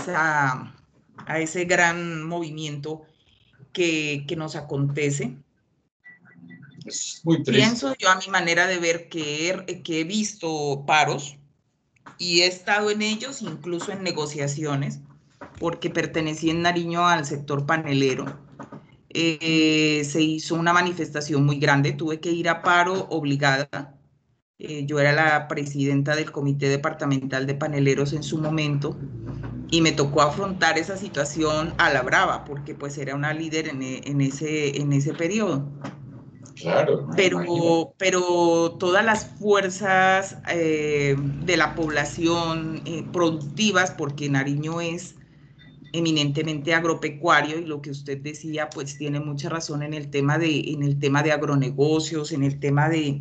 gran movimiento que nos acontece. Es muy triste. Pienso yo, a mi manera de ver, que he visto paros y he estado en ellos, incluso en negociaciones, porque pertenecí en Nariño al sector panelero. Se hizo una manifestación muy grande, tuve que ir a paro obligada. Yo era la presidenta del comité departamental de paneleros en su momento y me tocó afrontar esa situación a la brava, porque pues era una líder en ese periodo. Claro. Pero todas las fuerzas de la población productivas, porque Nariño es eminentemente agropecuario, y lo que usted decía, pues tiene mucha razón en el tema de agronegocios, en el tema del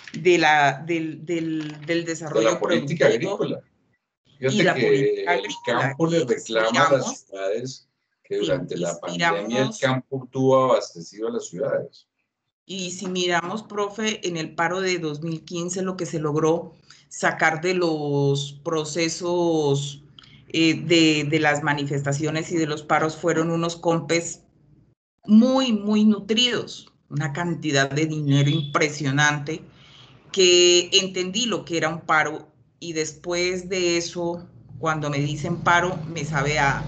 desarrollo de la política agrícola. Fíjate que el campo le reclama a las ciudades que durante la pandemia el campo tuvo abastecido a las ciudades. Y si miramos, profe, en el paro de 2015, lo que se logró sacar de los procesos de las manifestaciones y de los paros fueron unos compes muy, muy nutridos, una cantidad de dinero impresionante, que entendí lo que era un paro, y después de eso, cuando me dicen paro, me sabe a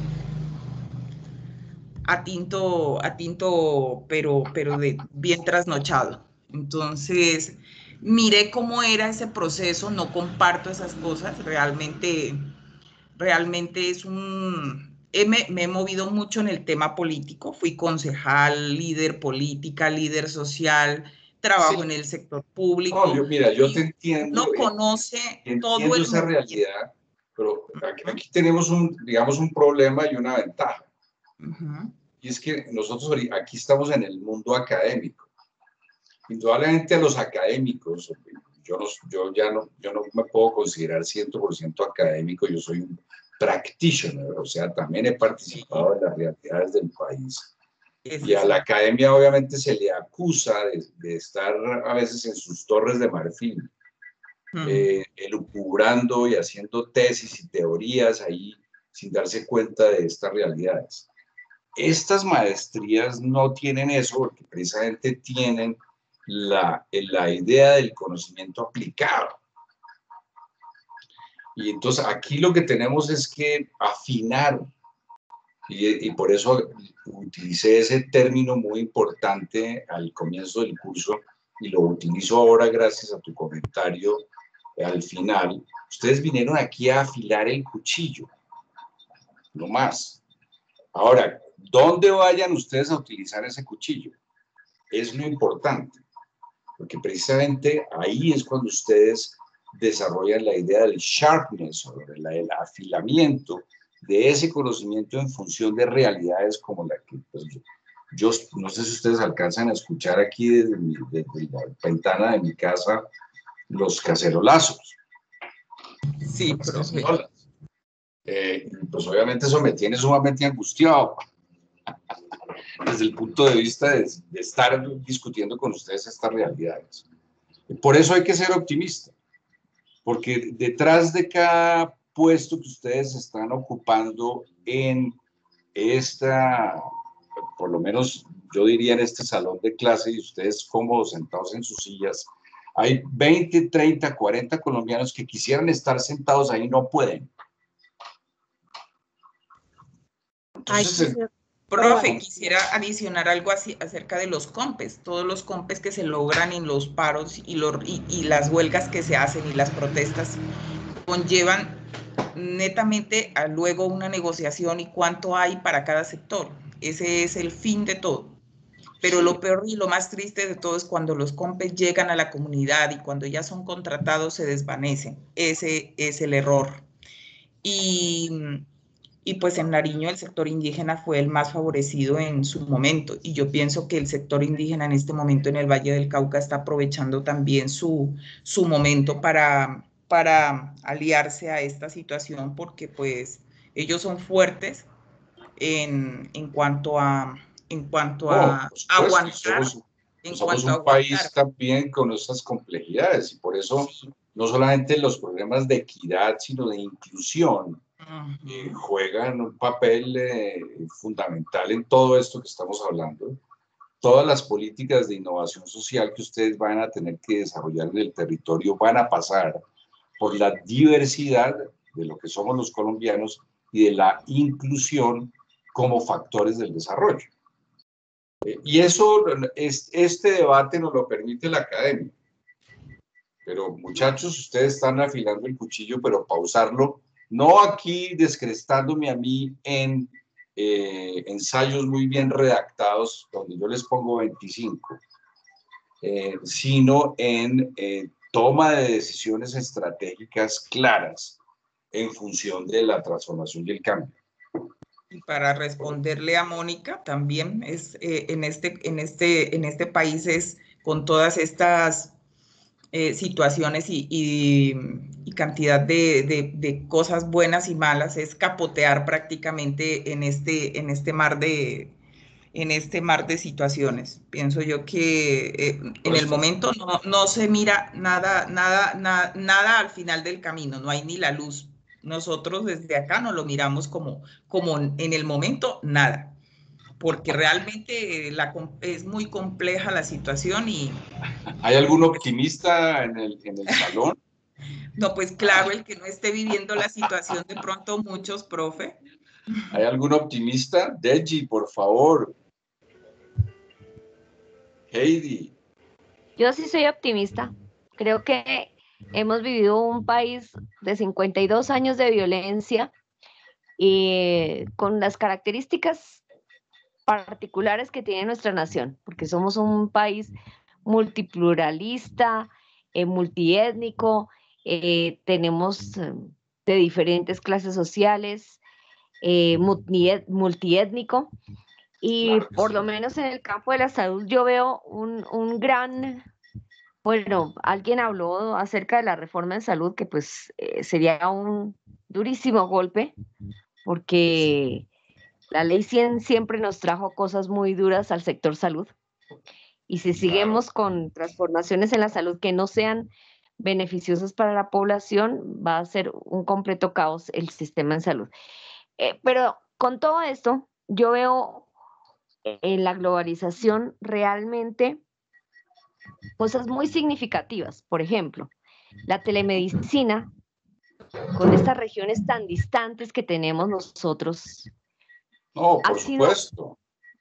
tinto, pero de bien trasnochado. Entonces, miré cómo era ese proceso, no comparto esas cosas, realmente es me he movido mucho en el tema político, fui concejal, líder política, líder social, trabajo en el sector público. No, yo te entiendo. No conoce todo el esa realidad, pero aquí tenemos digamos, un problema y una ventaja. Y es que nosotros aquí estamos en el mundo académico. Indudablemente a los académicos, yo no me puedo considerar 100% académico, yo soy un practitioner, o sea, también he participado en las realidades del país. Y a la academia obviamente se le acusa de estar a veces en sus torres de marfil, elucubrando y haciendo tesis y teorías ahí sin darse cuenta de estas realidades. Estas maestrías no tienen eso porque precisamente tienen la idea del conocimiento aplicado. Y entonces aquí lo que tenemos es que afinar, y por eso utilicé ese término muy importante al comienzo del curso y lo utilizo ahora gracias a tu comentario al final. Ustedes vinieron aquí a afilar el cuchillo, no más. Ahora, ¿dónde vayan ustedes a utilizar ese cuchillo? Es lo importante, porque precisamente ahí es cuando ustedes desarrollan la idea del sharpness, o el afilamiento de ese conocimiento en función de realidades como la que pues, yo no sé si ustedes alcanzan a escuchar aquí desde la ventana de mi casa los cacerolazos. Sí, profe. Pues obviamente eso me tiene sumamente angustiado desde el punto de vista de estar discutiendo con ustedes estas realidades. Por eso hay que ser optimista, porque detrás de cada puesto que ustedes están ocupando en por lo menos yo diría en este salón de clase, y ustedes cómodos sentados en sus sillas, hay 20, 30, 40 colombianos que quisieran estar sentados ahí y no pueden. Entonces, profe, quisiera adicionar algo así acerca de los compes, todos los compes que se logran en los paros y las huelgas que se hacen y las protestas conllevan netamente a luego una negociación y cuánto hay para cada sector. Ese es el fin de todo. Pero lo peor y lo más triste de todo es cuando los compes llegan a la comunidad y cuando ya son contratados se desvanecen. Ese es el error. Y y pues en Nariño el sector indígena fue el más favorecido en su momento, y yo pienso que el sector indígena en este momento en el Valle del Cauca está aprovechando también su momento para aliarse a esta situación, porque pues ellos son fuertes en cuanto a aguantar. Somos un país también con nuestras complejidades, y por eso no solamente los problemas de equidad, sino de inclusión juegan un papel fundamental en todo esto que estamos hablando. Todas las políticas de innovación social que ustedes van a tener que desarrollar en el territorio van a pasar por la diversidad de lo que somos los colombianos y de la inclusión como factores del desarrollo. Y eso, este debate nos lo permite la academia. Pero muchachos, ustedes están afilando el cuchillo, pero pausarlo, no aquí descrestándome a mí en ensayos muy bien redactados, donde yo les pongo 25, sino en toma de decisiones estratégicas claras en función de la transformación y el cambio. Y para responderle a Mónica, también es en este país es con todas estas situaciones y cantidad de cosas buenas y malas, es capotear prácticamente en este mar de situaciones. Pienso yo que en el momento no se mira nada al final del camino, no hay ni la luz. Nosotros desde acá no lo miramos como en el momento nada, porque realmente es muy compleja la situación. Y ¿hay algún optimista en el salón? no, pues claro, el que no esté viviendo la situación de pronto muchos, profe. ¿Hay algún optimista? Deji, por favor. Heidi. Yo sí soy optimista. Creo que hemos vivido un país de 52 años de violencia y con las características particulares que tiene nuestra nación, porque somos un país multipluralista, multiétnico, tenemos de diferentes clases sociales, multiétnico, y por lo menos en el campo de la salud yo veo un gran, bueno, alguien habló acerca de la reforma en salud, que pues sería un durísimo golpe, porque la ley 100 siempre nos trajo cosas muy duras al sector salud. Y si seguimos con transformaciones en la salud que no sean beneficiosas para la población, va a ser un completo caos el sistema en salud. Pero con todo esto, yo veo en la globalización realmente cosas muy significativas. Por ejemplo, la telemedicina, con estas regiones tan distantes que tenemos nosotros, no, por supuesto.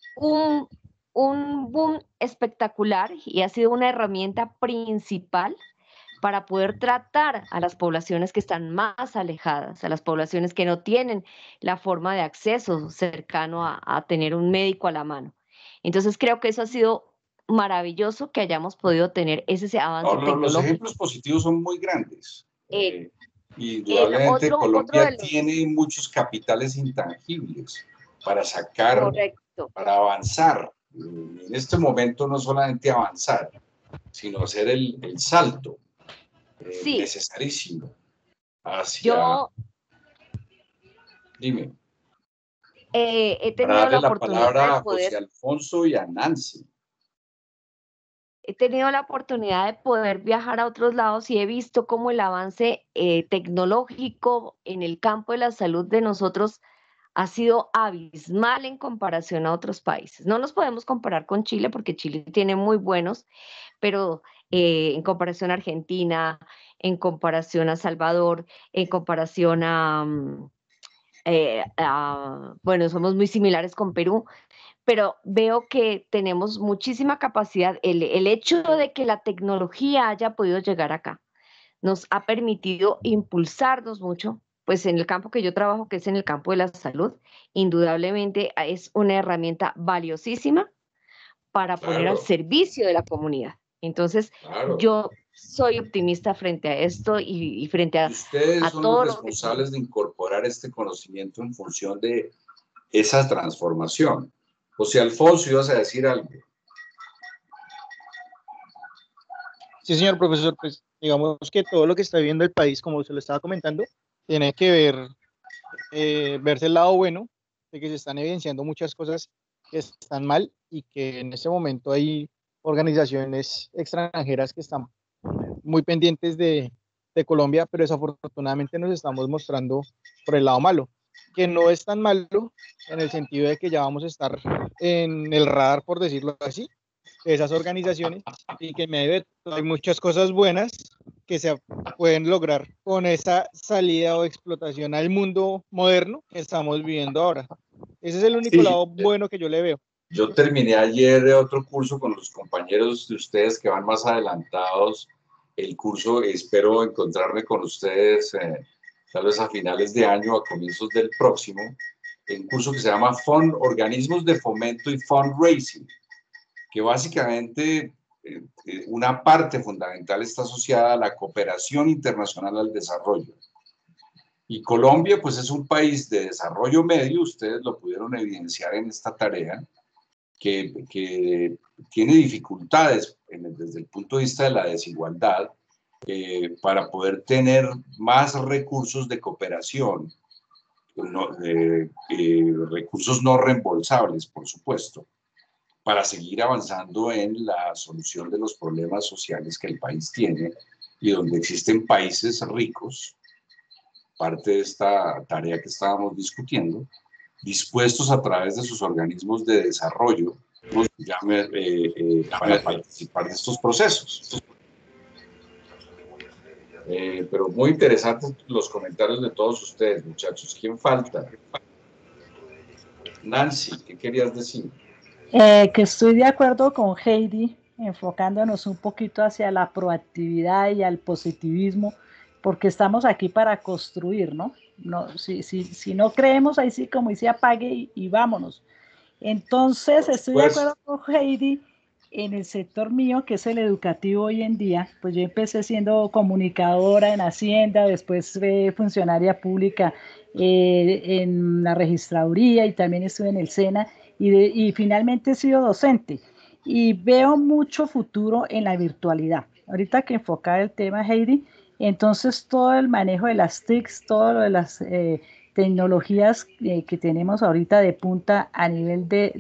Un boom espectacular y ha sido una herramienta principal para poder tratar a las poblaciones que están más alejadas, a las poblaciones que no tienen la forma de acceso cercano a tener un médico a la mano. Entonces creo que eso ha sido maravilloso, que hayamos podido tener ese avance tecnológico. Los ejemplos positivos son muy grandes. Indudablemente Colombia tiene muchos capitales intangibles para sacar, correcto, para avanzar. En este momento no solamente avanzar, sino hacer el salto sí, necesarísimo hacia... Dime. He tenido la oportunidad de poder... a José Alfonso y a Nancy. He tenido la oportunidad de poder viajar a otros lados y he visto cómo el avance tecnológico en el campo de la salud de nosotros ha sido abismal en comparación a otros países. No nos podemos comparar con Chile porque Chile tiene muy buenos, pero en comparación a Argentina, en comparación a Salvador, en comparación bueno, somos muy similares con Perú, pero veo que tenemos muchísima capacidad. El hecho de que la tecnología haya podido llegar acá nos ha permitido impulsarnos mucho, pues en el campo que yo trabajo, que es en el campo de la salud, indudablemente es una herramienta valiosísima para poner al servicio de la comunidad. Entonces, yo soy optimista frente a esto y frente a Ustedes son todo los lo que... responsables de incorporar este conocimiento en función de esa transformación. José Alfonso, ibas a decir algo. Sí, señor profesor, pues digamos que todo lo que está viviendo el país, como se lo estaba comentando, tiene que verse el lado bueno de que se están evidenciando muchas cosas que están mal y que en este momento hay organizaciones extranjeras que están muy pendientes de Colombia, pero desafortunadamente nos estamos mostrando por el lado malo, que no es tan malo en el sentido de que ya vamos a estar en el radar, por decirlo así, de esas organizaciones, y que en medio de todo hay muchas cosas buenas que se pueden lograr con esa salida o explotación al mundo moderno que estamos viviendo ahora. Ese es el único lado bueno que yo le veo. Yo terminé ayer otro curso con los compañeros de ustedes que van más adelantados. El curso, espero encontrarme con ustedes tal vez a finales de año, a comienzos del próximo, un curso que se llama Organismos de Fomento y Fundraising, que básicamente una parte fundamental está asociada a la cooperación internacional al desarrollo. Y Colombia, pues es un país de desarrollo medio, ustedes lo pudieron evidenciar en esta tarea, que tiene dificultades desde el punto de vista de la desigualdad para poder tener más recursos de cooperación, recursos no reembolsables, por supuesto, para seguir avanzando en la solución de los problemas sociales que el país tiene y donde existen países ricos, parte de esta tarea que estábamos discutiendo, dispuestos a través de sus organismos de desarrollo para participar de estos procesos. Pero muy interesantes los comentarios de todos ustedes, muchachos. ¿Quién falta? Nancy, ¿qué querías decir? Que estoy de acuerdo con Heidi, enfocándonos un poquito hacia la proactividad y al positivismo, porque estamos aquí para construir, ¿no? Si no creemos, ahí sí, como dice, apague y vámonos. Entonces, estoy de acuerdo con Heidi en el sector mío, que es el educativo hoy en día. Pues yo empecé siendo comunicadora en Hacienda, después funcionaria pública en la registraduría y también estuve en el SENA y finalmente he sido docente. Y veo mucho futuro en la virtualidad. Ahorita que enfocaba el tema, Heidi, entonces todo el manejo de las TICs, todo lo de las tecnologías que tenemos ahorita de punta a nivel de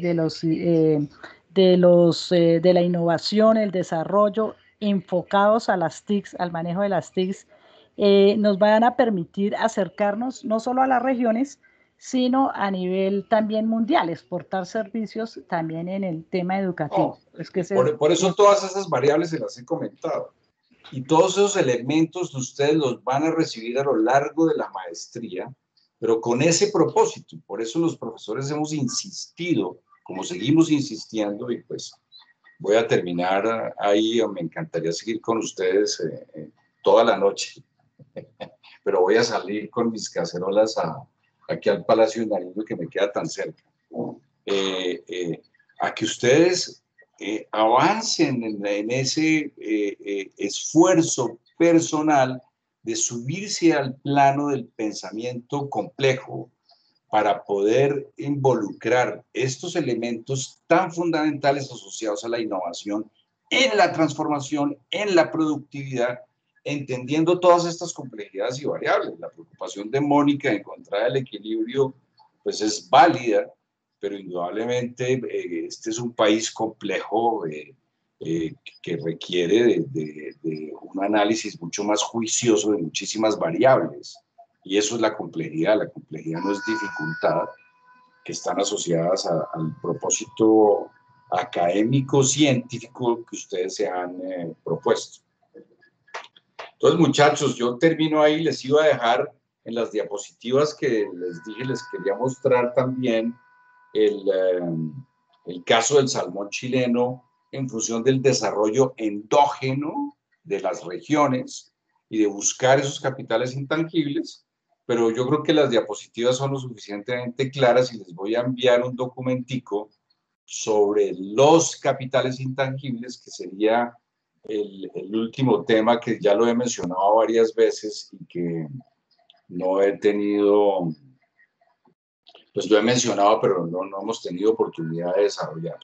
la innovación, el desarrollo, enfocados a las TICs, al manejo de las TICs, nos van a permitir acercarnos no solo a las regiones, sino a nivel también mundial, exportar servicios también en el tema educativo. Por eso todas esas variables se las he comentado. Y todos esos elementos ustedes los van a recibir a lo largo de la maestría, pero con ese propósito. Y por eso los profesores hemos insistido, como seguimos insistiendo, y pues voy a terminar ahí, me encantaría seguir con ustedes toda la noche, pero voy a salir con mis cacerolas aquí al Palacio de Nariño, que me queda tan cerca, a que ustedes avancen en ese esfuerzo personal de subirse al plano del pensamiento complejo para poder involucrar estos elementos tan fundamentales asociados a la innovación en la transformación, en la productividad, entendiendo todas estas complejidades y variables. La preocupación de Mónica de encontrar el equilibrio pues es válida, pero indudablemente este es un país complejo que requiere de un análisis mucho más juicioso de muchísimas variables. Y eso es la complejidad. La complejidad no es dificultad, que están asociadas al propósito académico, científico que ustedes se han propuesto. Entonces, muchachos, yo termino ahí. Les iba a dejar en las diapositivas que les dije, les quería mostrar también el caso del salmón chileno en función del desarrollo endógeno de las regiones y de buscar esos capitales intangibles, pero yo creo que las diapositivas son lo suficientemente claras y les voy a enviar un documentico sobre los capitales intangibles, que sería el último tema que ya lo he mencionado varias veces y que no he tenido, pues lo he mencionado, pero no hemos tenido oportunidad de desarrollarlo.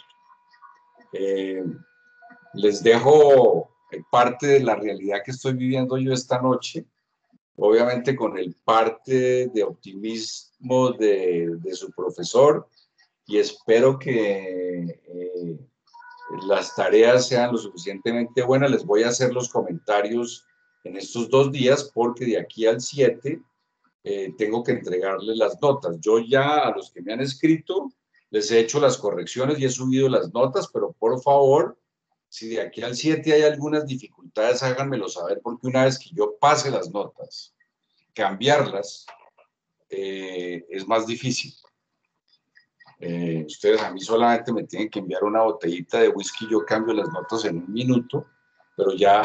Les dejo parte de la realidad que estoy viviendo yo esta noche, obviamente con el parte de optimismo de su profesor, y espero que las tareas sean lo suficientemente buenas. Les voy a hacer los comentarios en estos 2 días porque de aquí al 7 tengo que entregarles las notas. Yo ya a los que me han escrito les he hecho las correcciones y he subido las notas, pero por favor, si de aquí al 7 hay algunas dificultades, háganmelo saber, porque una vez que yo pase las notas, cambiarlas es más difícil. Ustedes a mí solamente me tienen que enviar una botellita de whisky, yo cambio las notas en 1 minuto, pero ya...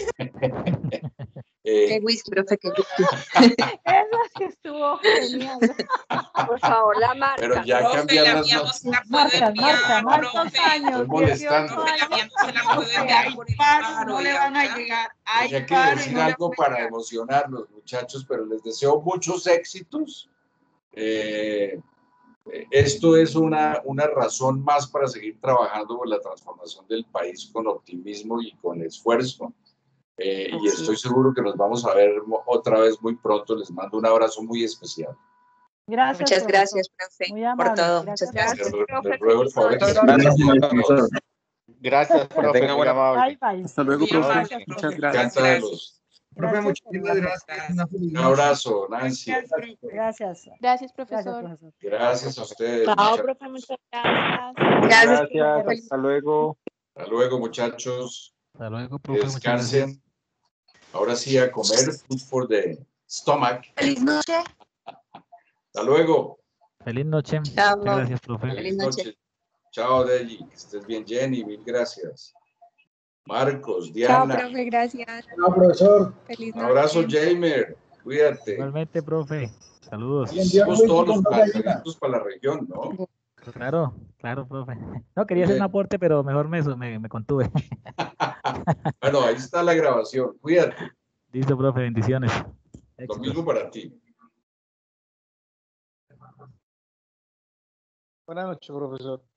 Qué whisky, profe, qué whisky. Eso sí estuvo genial. Por favor, la marca. Pero ya Profe, cambiar la las mía no notas. se la puede enviar, ¿Cuántos profe. años? Estoy molestando. Profe, la mía no se la puede enviar por el paro. No le van a llegar. Hay Tenía que paro y decir no le algo van a para llegar. emocionarlos, muchachos, pero les deseo muchos éxitos. Esto es una razón más para seguir trabajando por la transformación del país con optimismo y con esfuerzo. Y estoy seguro que nos vamos a ver otra vez muy pronto. Les mando un abrazo muy especial. Gracias. Muchas profesor. gracias, profe, Muy por amable. todo. Gracias. Muchas gracias. Les ruego el favor. Gracias, profe, tenga muy buena- amable. Bye, bye. Hasta luego, Muy profe. amable, Muchas profe. gracias. Encanta de los. Profe, Gracias, muchísimas gracias. Una feliz Un noche. abrazo, Nancy. Gracias. Gracias, Gracias, profesor. profesor. Gracias a ustedes. Chao, muchachos. profe, muchas gracias. Gracias. Gracias, hasta luego. Hasta luego, muchachos. Hasta luego, Que profe, muchas gracias. descansen. Ahora sí a comer, food for the stomach. Feliz noche. Hasta luego. Feliz noche. Chao. Muchas gracias, profe. Feliz noche. Chao, Deji. Que estés bien, Jenny. Mil gracias. Marcos, Chao, Diana. profe, gracias. Chao, profesor. Feliz Un abrazo, noche. Jamer. Cuídate. Igualmente, profe. Saludos. Y enviar Somos whisky todos los con 2 gallinas. planteamientos para la región, ¿no? Claro, claro, profe. No, quería hacer un aporte, pero mejor me contuve. Bueno, ahí está la grabación. Cuídate. Listo, profe, bendiciones. Lo Éxitos. mismo para ti. Buenas noches, profesor.